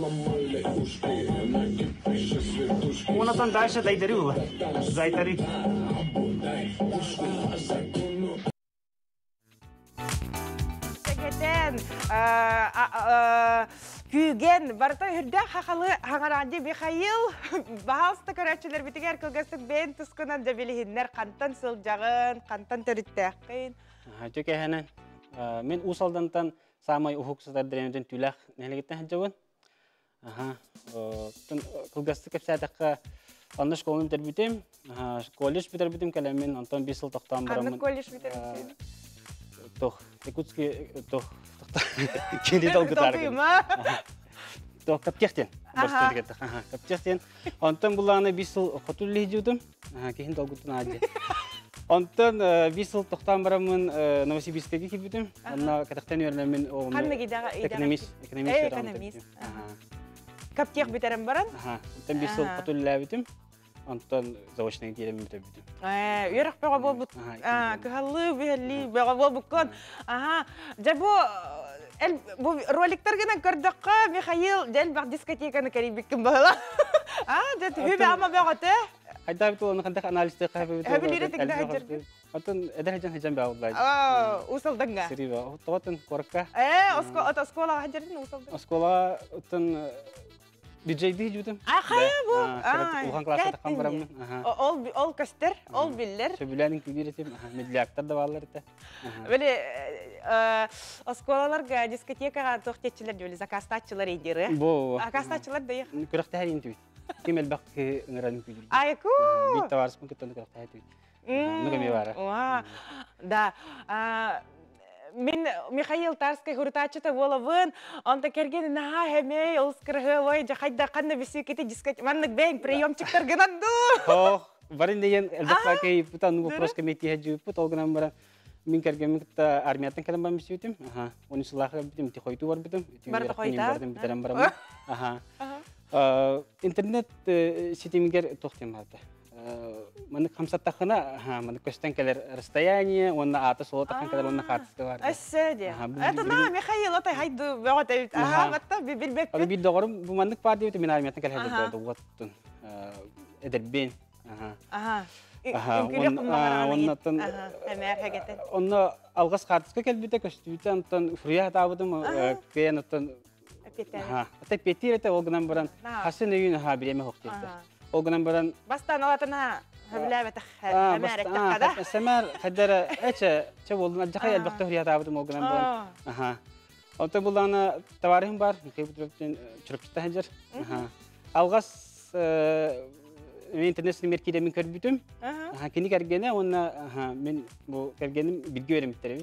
Онатан дальше дайдары ұлы. Зайдары. Сәгетен. Күйген, барыта үрді қақалы хаңаранды Михаил бағалысты көрәтшілер бітігер кілгістік бен тұскынан жабелігінлер қантан сыл жағын, қантан түрітті қиын. Төке әнен, мен ұсалдантан самай ұхықсыздар дәренуден түләқ нәлігеттен әджауын. Кілгістік әпсәдіққа андыш қолын бітер бітем, колледж бітер бітем кәлемен, антон бес сыл тоқтан барамын. Қанды колледж бітер бітем? Тоқ, Якутский, тоқ, Кенде долгытаргын. Тоқ, каптехтен. Каптехтен. Онтан бұлағына бес сыл қотулі жудым. Кейін долгытын аджи. Онтан бес сыл тоқтан барамын Новосибирскеге кепітім. Онна катақтан өрінемін оғымды. Қанды кедағы? Экономист. Экономист. Каптех бітерім баран? Онтан бес сыл қотулі ләбітім. Онтан заочный келем өтіп бітім. Үйерік бәға бол бұт. Күхалы, бәғали, бәға бол бұққан. Жа бұл роликтар гынан көрдіққа Михаил дәл бақ дискотеканы кәрейбеккін бағыла. Жа түбі ама бәғаты? Айда біті оланы қандақ анализді қайбы біті. Әбіл үйретік да әджірді? Отын әдір әжан әжан бәғы бұлайды. Усалдыңға? Сірі бәғы. Оттығатын қорыққа. Осколаға әджірдің усалдың? Осколаға отын Биджейді жүдім. Қайы бұл? Улған класса таққан барамын. Ол көстер, ол білдер. Сөбіләнің күйдер етем, медляктар да балар еті. Білі, осколаларға дискотекаға тоқтетчілер жөлі, закастатчылар едері. Бұл. Акастатчылар да ең? Күріқті әр ентует. Кем әлбақ ұңыраның күйдер. Айку? Бейті барыспын күттінді күріқті әтует. Нүгіме бары. Да. Мен Михаил Тарский хуртачыта болавын, онта керген наға хәмей, олскырғы, ой, жақайда қанды бісі кеті дискотек, маннық бәң приемчиктар гынанду. Ох, барын деген әлбаққа кей бұтан вопрос комитет әджі бұт, ол гынан баран, мен керген мен күтті армияттан кәлім барын бісі өтім, оны сылақы бітім, те қойты бар бітім, интернет сетемгер тоқтем барды. Маны қамсаттақына, маны көстен кәлер расстояние, оны аты солы таққан кәлер оны қатысты бар. Әсі де. Это на Михаил, отай хайды бәғат әйт. Аға, ғатта білбек. Ады бейді доғырым, бұл мандық бар дейбі, мен армияттан кәлер әдірді оғаттын. Әдірбен. Оны алғас қартысқа кәлбеті көстібеті, антон фурия табыдым, көйен антон... Ата петир әті олғынан баран, қасын өйін біреме хоқтелді. Олғынан баран... Бастан олатына хөбіләбәті әмәрәкті қада? Сәмәр қадары әчі, чә болдың әджіқай әлбәқті фурия табыдым олғынан баран. Олты бұлағына таварығым бар, чүріпчіті әджір. Алғас мен интернет сілмер кейдемін көрбітім. ها كني كرجنا وانا ها من بو كرجنا بيجي متربي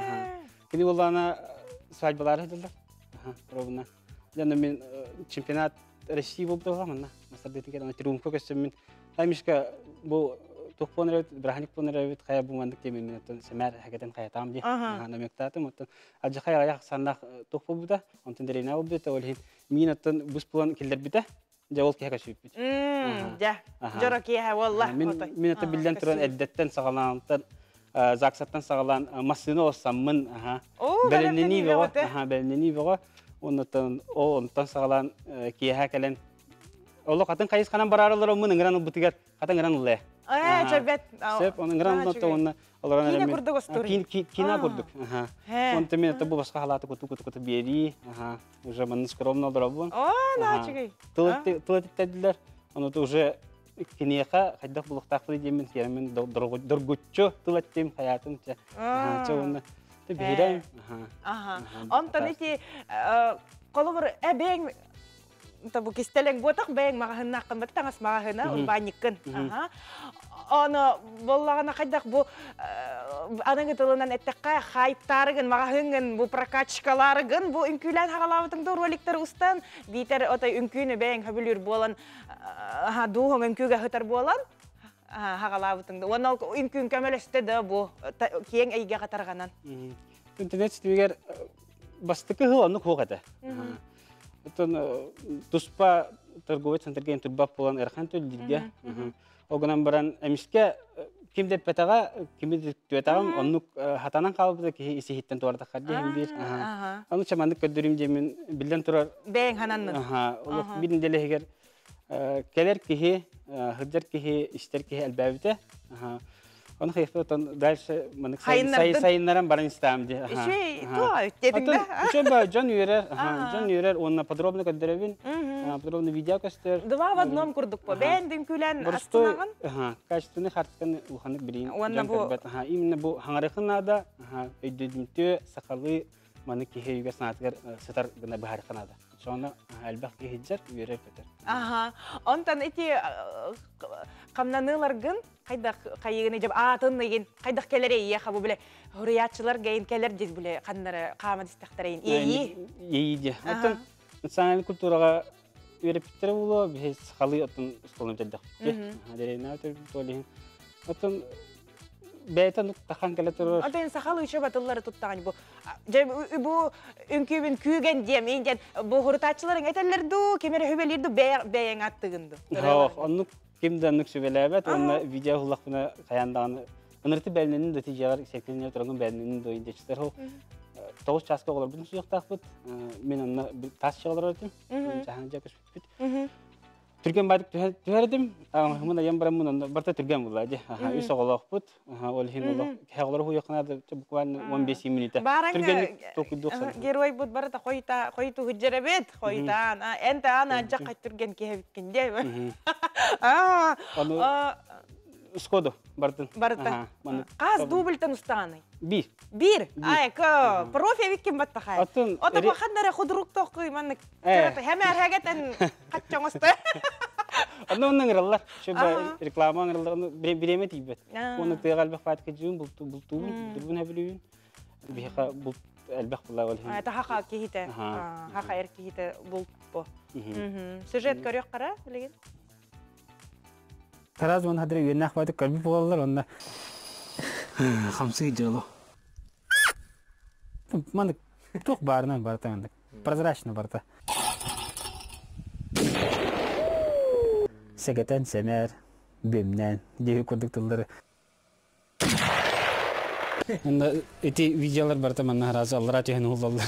كني والله أنا سواج بلاره دللا ها روبنا لأنه من شامبيونات رشيد بوبتوها منا مصر ديتي كده أنا تروم كوكس من هاي مش كا بو توقفون رأيت برهانك بون رأيت خيا بو عندك تيم من تون سمار حاجتين خيا تام دي أنا مكتاتة متن أجي خيا يا خسرنا توقف بوده أنت درينا وبده تقولين مين تون بوس بون كيلر بده جوال كيها كشيء بيت. امم جا جرا كيها والله. من من تبلين ترون أدتن سغلان تن زاكستن سغلان مسنو سمن ها. بلنني بقى ها بلنني بقى ونتن أو نتن سغلان كيها كلن. والله كاتن كايس خانم برار الله رمون نعران بتيجر كاتن نعران الله. آه شبت. سب ونعران نتون الله رنا. كينا كردك أستوري. كين كين كينا كردك. ها. وانت من تبو بس خالات كتو كتو كتو بيري. ها. وجا من نسكرهم نضربون. أوه لا شيء. توت توت تدلر. أنا توجه كنيخة خدك بلوخ تأخذ جي من كير من درج درجتشو توت تيم حياتهم تا. ها. شونا تبيرين. ها. أها. أنت نتي قلبر أبين تبو كيستلك بوتك بين معهنا كم بتناس معهنا وبانيكن. أها. أنا والله أنا خدك بو أنا قلت لنا نتقى خايب تارجن معهن بو بركاتش كلارجن بو إنكولان هغلاو تندور وليكتر أستان بيتر أتى إنكون بين هبلير بولن هادوهم إنكوجا هتر بولن هغلاو تندور وانا إنكون كمل استدا بو كيان أي جا ترغنان. كنت نتستوير بس تكهو أنك هو كده. تون تسبا ترجوت سنترجين تربى بولن إرخان تولديا. أوغنام بران أمسكا كم ده بتاعه كم ده بتاعهم أنو هتانا قالوا بده كه إسي هيتن توارد خدي هم بير أنو شو مانك كدريم جمين بلدان ترى بين هنان ها الله بيدن دله هيكر كلر كه هجر كه اشتر كه البابته ها أنا خايف تون دارش مانك ساي ساي ساي نرام بران استام دي شيء تو تدين شو بقى جون يورر ها جون يورر وانا بدروبنا كدربين بدروبنا فيديو كاستر دوا بعد نوم كردك بين دين كلان أستناغن ها كاشتني خارجكن وخانك برين جون كربت ها إيمن بو هنغرقنا هذا ها يددمتو سخالي مانك هي يجلس ناتكر ستر بنا بحر خنادا شونا الباقي هجر يورر بتر أها أنت نتي قمنا نلرجن قيدا قيجني جب آتن نيجين قيدا كلري يا خبو بله هرياتشلر جاين كلر جز بله قنر قامة استختارين إيه إيه إيه أتن إنسان الكولتورا يربطر ولا بحيث خلي أتن سكولم جدا هذا ناتر توليه أتن بيتنا تخان كلا تروح أتن سخالو يشوف تطلع تطعني بو جب بو إنكي من كوجن جيم إن جن بو هرياتشلر إنك تلردو كمير هو بليردو بيع بيع عتقندو ها أنو كم ده نكشف لعبات وأنا فيديو هلا كنا خياندان نرتب بيننا نتيجة سكين يترقم بيننا دو يدشتر هو توش شاس كقولر بدنا شيء تأخذ من أنا تاس شغل راتم جهان جاك شفت ترجم بعد تهردم هم أيام برمون أنا برت ترجم والله جه ها يسوق الله خبط ها والحين الله هقولر هو يقنع تبقون وان بيسي منيته ترجم توك دوخ جروي بود برت خويتا خويتو هجربت خويتا أنا أنت أنا جاك ترجم كيه كنجي آه آه سكودو برتن برتن قاس دوبل تنستاني بير بير آه كا بروفي ويكم بتخيل أتون أتبغى خدنا رخد روك توقي منك كرت هم هرجت أن قتشة مست أنا ونن الله شو با ركلامان الله بريمة تيبت ونن تيغال بخوات كجون بلتو بلتو دربون هبلون بيخا بلت البخ الله والهم تحقق كهيته حقق إير كهيته بلت بو سجاد كريق قرا لين تراز من هدري وين أخوات كربي بقولر ونا خمسة جلو مانك توق بارنا بارتا عندك برزراشنا بارتا سكتان سمر بمنان جيبي كنتك تلدر أنا إتي فيديوهات بارتا من نهراز الله راتي هنو الله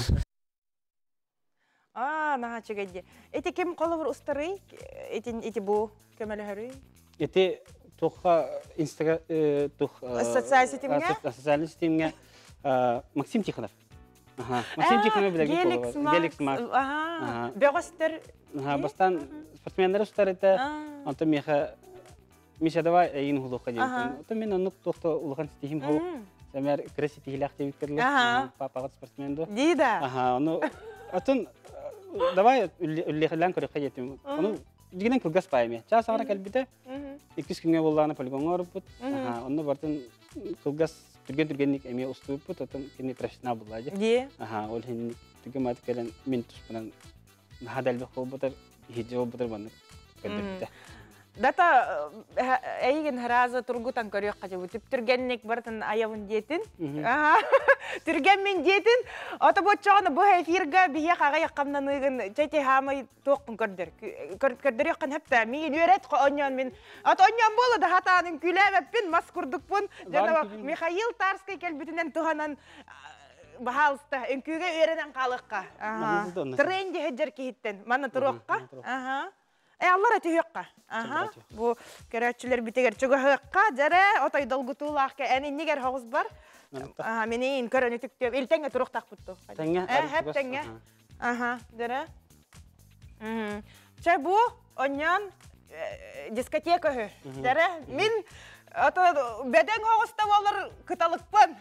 آه نها شجدي إتي كم قلبر أستري إتي إتي بو كمال هري إتي توخ إنستغرام توخ السوشيال سيتيمية السوشيال سيتيمية ماكسيم تيخنر أها ماكسيم تيخنر بدك جالكس ماكس جالكس ماكس أها بيغستر أها بستان سبورتمان درستر إنت أنت ميخا مش هذا أين هو لوكا جيم أنت من النقطة توخ لوكان ستيهم هو سمير كريسي تيهلاك تيجي كرلو أها بابا سبورتمان دو ديدا أها أنو أتون دواي اللي اللي خلان كريقة جتيم أنو Дигенен кылгас пайме. Час ара келбите. Икис күнгө болланы полигонга оруппут. Аха, онно бартын кылгас түрген-түргенник эме уступпут, отон кини профессионал буллажы. Ди. Аха, ол хин түгө мат келен мен туспунан хадалбек болбутар, хижи болбутар баны келбите. Дата эйген хараза тургутан көрөк кажыбы түп түргенник бартын аябын диетин. Аха. Түрген мен диетин. Ата бочогоны бу эфирга бие кага яккамнан ыгын чете хамай тоокун көрдөр. Көрдөр яккан хепта мен үйрөт оньон мен. Ат оньон болду да хатанын күлөбөппүн, маскурдукпун. Жана Михаил Тарский келбитинен туханан бахалста өнкүгө үйрөнөн калыкка. Аха. Тренди хеджер киттен. Мана турокка. Аха. Э аллар этиөкка. Аха. Бу көрөчүлөр битегер чөгөкка жара отой долгутуулакка эни нигер хогуз бар. Аха, менин көрөнү түктөп, элтеңе туруктак бутту. Теңе. Э, хеп теңе. Аха, жара. Мм. Ча бу оньон дискотека. Жара, мен ата беден хогуста болор кыталыкпын.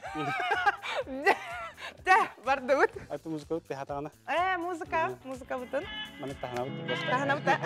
Да, бардыгыт. Аты музыка бутты хатагана. Э, музыка, музыка бутун. Маны тахана бутты. Тахана бутты.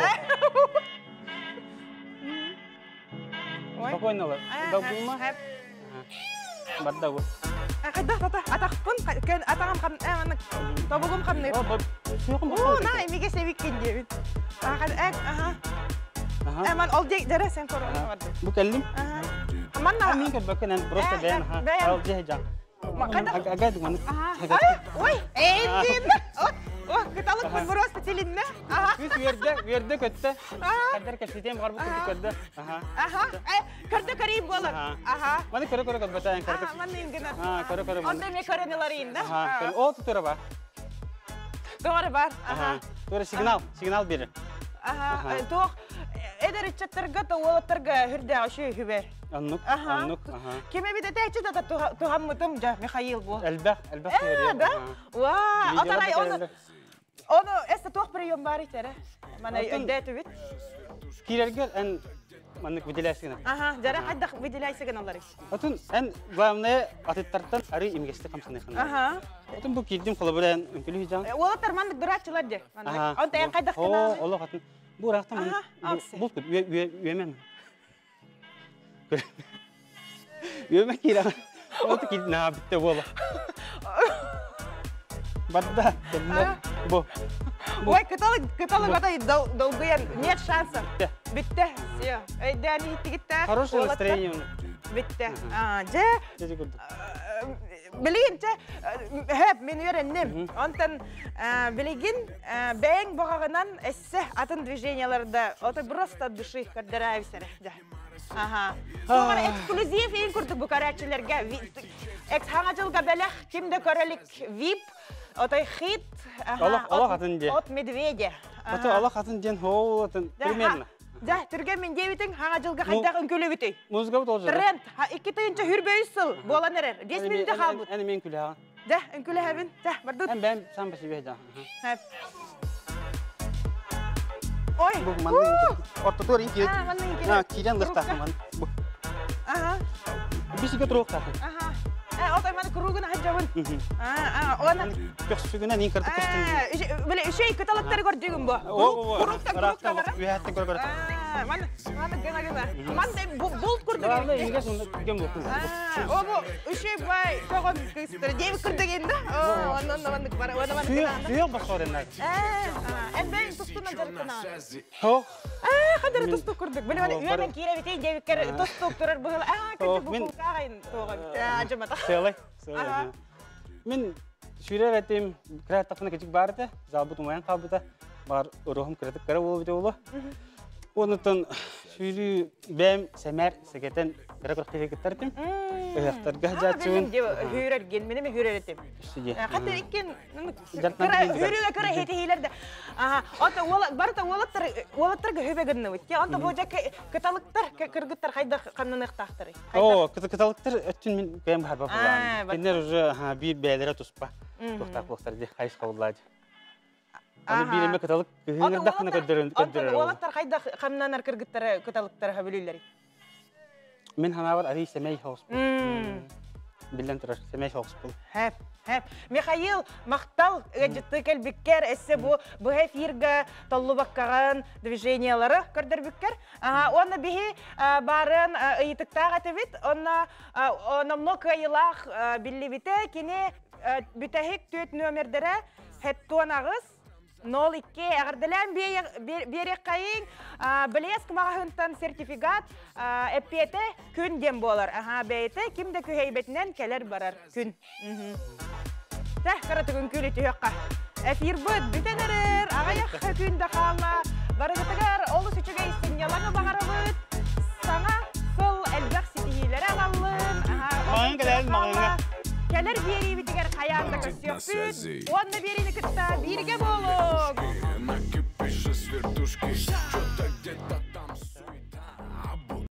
Спокойно бол. Долгума. Бардагы. Кайда тата атакпын, кен атагам кам, э, аны тобугум камны. О, на, эмеге себиккен дебит. Аха, э, аха. Аха. Э, ман ол дек дере сен көрөм барды. Бу келдим. Аха. Манна. Мен ке бакенен просто бен ха. Ал жежа. Кайда? Агад маны. Ой, эйдин. О, кыталык бу просто телинне. Аха. Күз верде, верде көттө. Кадер кеситем бар бу көттө. Аха. Аха. Э, көрдө көрөйм болот. Аха. Маны көрө көрө көтбөтөн көрдө. Аха, маны ингенер. Ха, көрө көрө. Онда ме көрөнөлөр да? Аха. О, тура бар. Doğru var. Aha. Doğru signal, signal verir. Aha. Doğru. Eder içerterge de olatırge hürde aşı hüber. Anlık, Aha. anlık. Aha. Kime bir de tehcid de tuhammadım ja Mikhail bu. Elbette, elbette veriyor. Evet, da. Vaa, atalay onu. Onu esta toh priyom bari tere. Mana ödete bit. Kirergel en manık vidilaysın. Aha, jara hadda vidilaysın onları. Atın en glавное atıttartan arı imgesti kamsını xana. Aha. Atın bu kirdim kolabilen önkülü hijan. Olatar mandık duratçılar de. Aha. Onda en kaydak kana. kana. O, Allah atın. Bu raqta man. Bu bu üyemem. Üyeme kira. O da kid na bitti bola. Badda. Bu. Ой, каталог, каталог это долгоен, нет шансов. Битте, все. Эй, да, они тигитте. Хорошее настроение. Битте. А, же. Билигин, же, хеп, мен үйреннем. Онтан билигин, бәң боғағынан эссе атын движенияларда, оты просто от души кардыраевсер. Ага. Соңар эксклюзив ең күрдік бұл көрәтшілерге. Экс-хаңа жылға бәләқ, кімді көрелік вип, отой хит, от медведя. Отой Allah атын ден хоу, атын примерно. Да, түрген мен дебітің хаңа жылға қайдағы үнкөлі бітей. Музыка бұт ол жыр. Тренд, екі түйінші хүрбей сыл, болан әрер. бес минутта қал бұт. Әні мен күлі аған. Да, үнкөлі әбін. Да, бардут. Ән бәм сан бәсі бәйді. Әп. Ой, орта тур инкет. А, манның инкет. А, кирен лыстақын ман. Ага. Бесіге тұруқ тақын. Ага. Э, отой маны кругун хаджабын. А, а, оны көксүгүнөн эң кырдык көстүн. Биле, үшей кыталыктар көрдүгүм бу. Куруктан куруктан бар. Уяттан көргөр. А, маны, маны гана гана. Мандай болт көрдүгүм. Барлы эңге сонда кем болду. А, о бу үшей бай тогон кыстыр. Деби кырдыгын да. О, онон маны бар. Оны маны. Сүйөк башкар энер. А, эн бен тустунан жарыктана. Хо. А, кадыр тусту көрдүк. Биле маны үйрөнөн кире битей деби кер тустук турар бу. А, кече бу кагын тогон. Ажымата. Селай. Мен шүрер этим креативны кечик барды. Забут умаян кабыта. Бар урухум креатив кара болуп бите болу. Онутон шүрү бем семер сегетен креатив креативтертим. Ыяктарга жачуун. Хүрерген, менен мен хүреретим. Катер иккен хүрүгө көрө хетилерде. Аха, ата ола барта олаттар, олаттарга хөбөгөннө бит. Анда бу жака каталыктар, кыргыттар кайда канын ыктактары. О, каталыктар өттүн мен кем бар бапулам. Кенер уже бир бээлере туспа. Токтаклыктар де кайыс кабылдады. Аны биреме каталык кыгырда кына көдөрөн көдөрөр. Олаттар кайда камнанар кыргыттар каталыктар хабылүлөр. Мен хана бар ари семей хаус. Билен тұрар, семей соғыс бұл. Хэп, хэп. Михаил, мақтал, ғаджетті кәлбіккер, әсі бұ, бұға фирға толлу баққаған движениялары көрдір бүккер. Оны бігі барын ұйытықтақ әтівіт, оны много қайылақ білі біті, кене бүтәхік төт нөмірдері хәттуан ағыз, нол икки ағырдылан берек қайын білеск мағahuntan сертификат әппеті күн дем болар. Бәйті кімді көйбетінен кәлер барар күн. Тәх қараты күн күлі түйіққа. Әфир бұд бүтенерір, ағаяқ күнді қала. Барығытығар олы сүчіге істен ялаңы бағары бұд. Саңа сол әлбәқ сетігейлері алалым. Мағын кәлер, мағынға. Кәлер бері бітігер қаянды көсіек бүд. Онны берені күтті, бірге болуг. На кипише свертушки.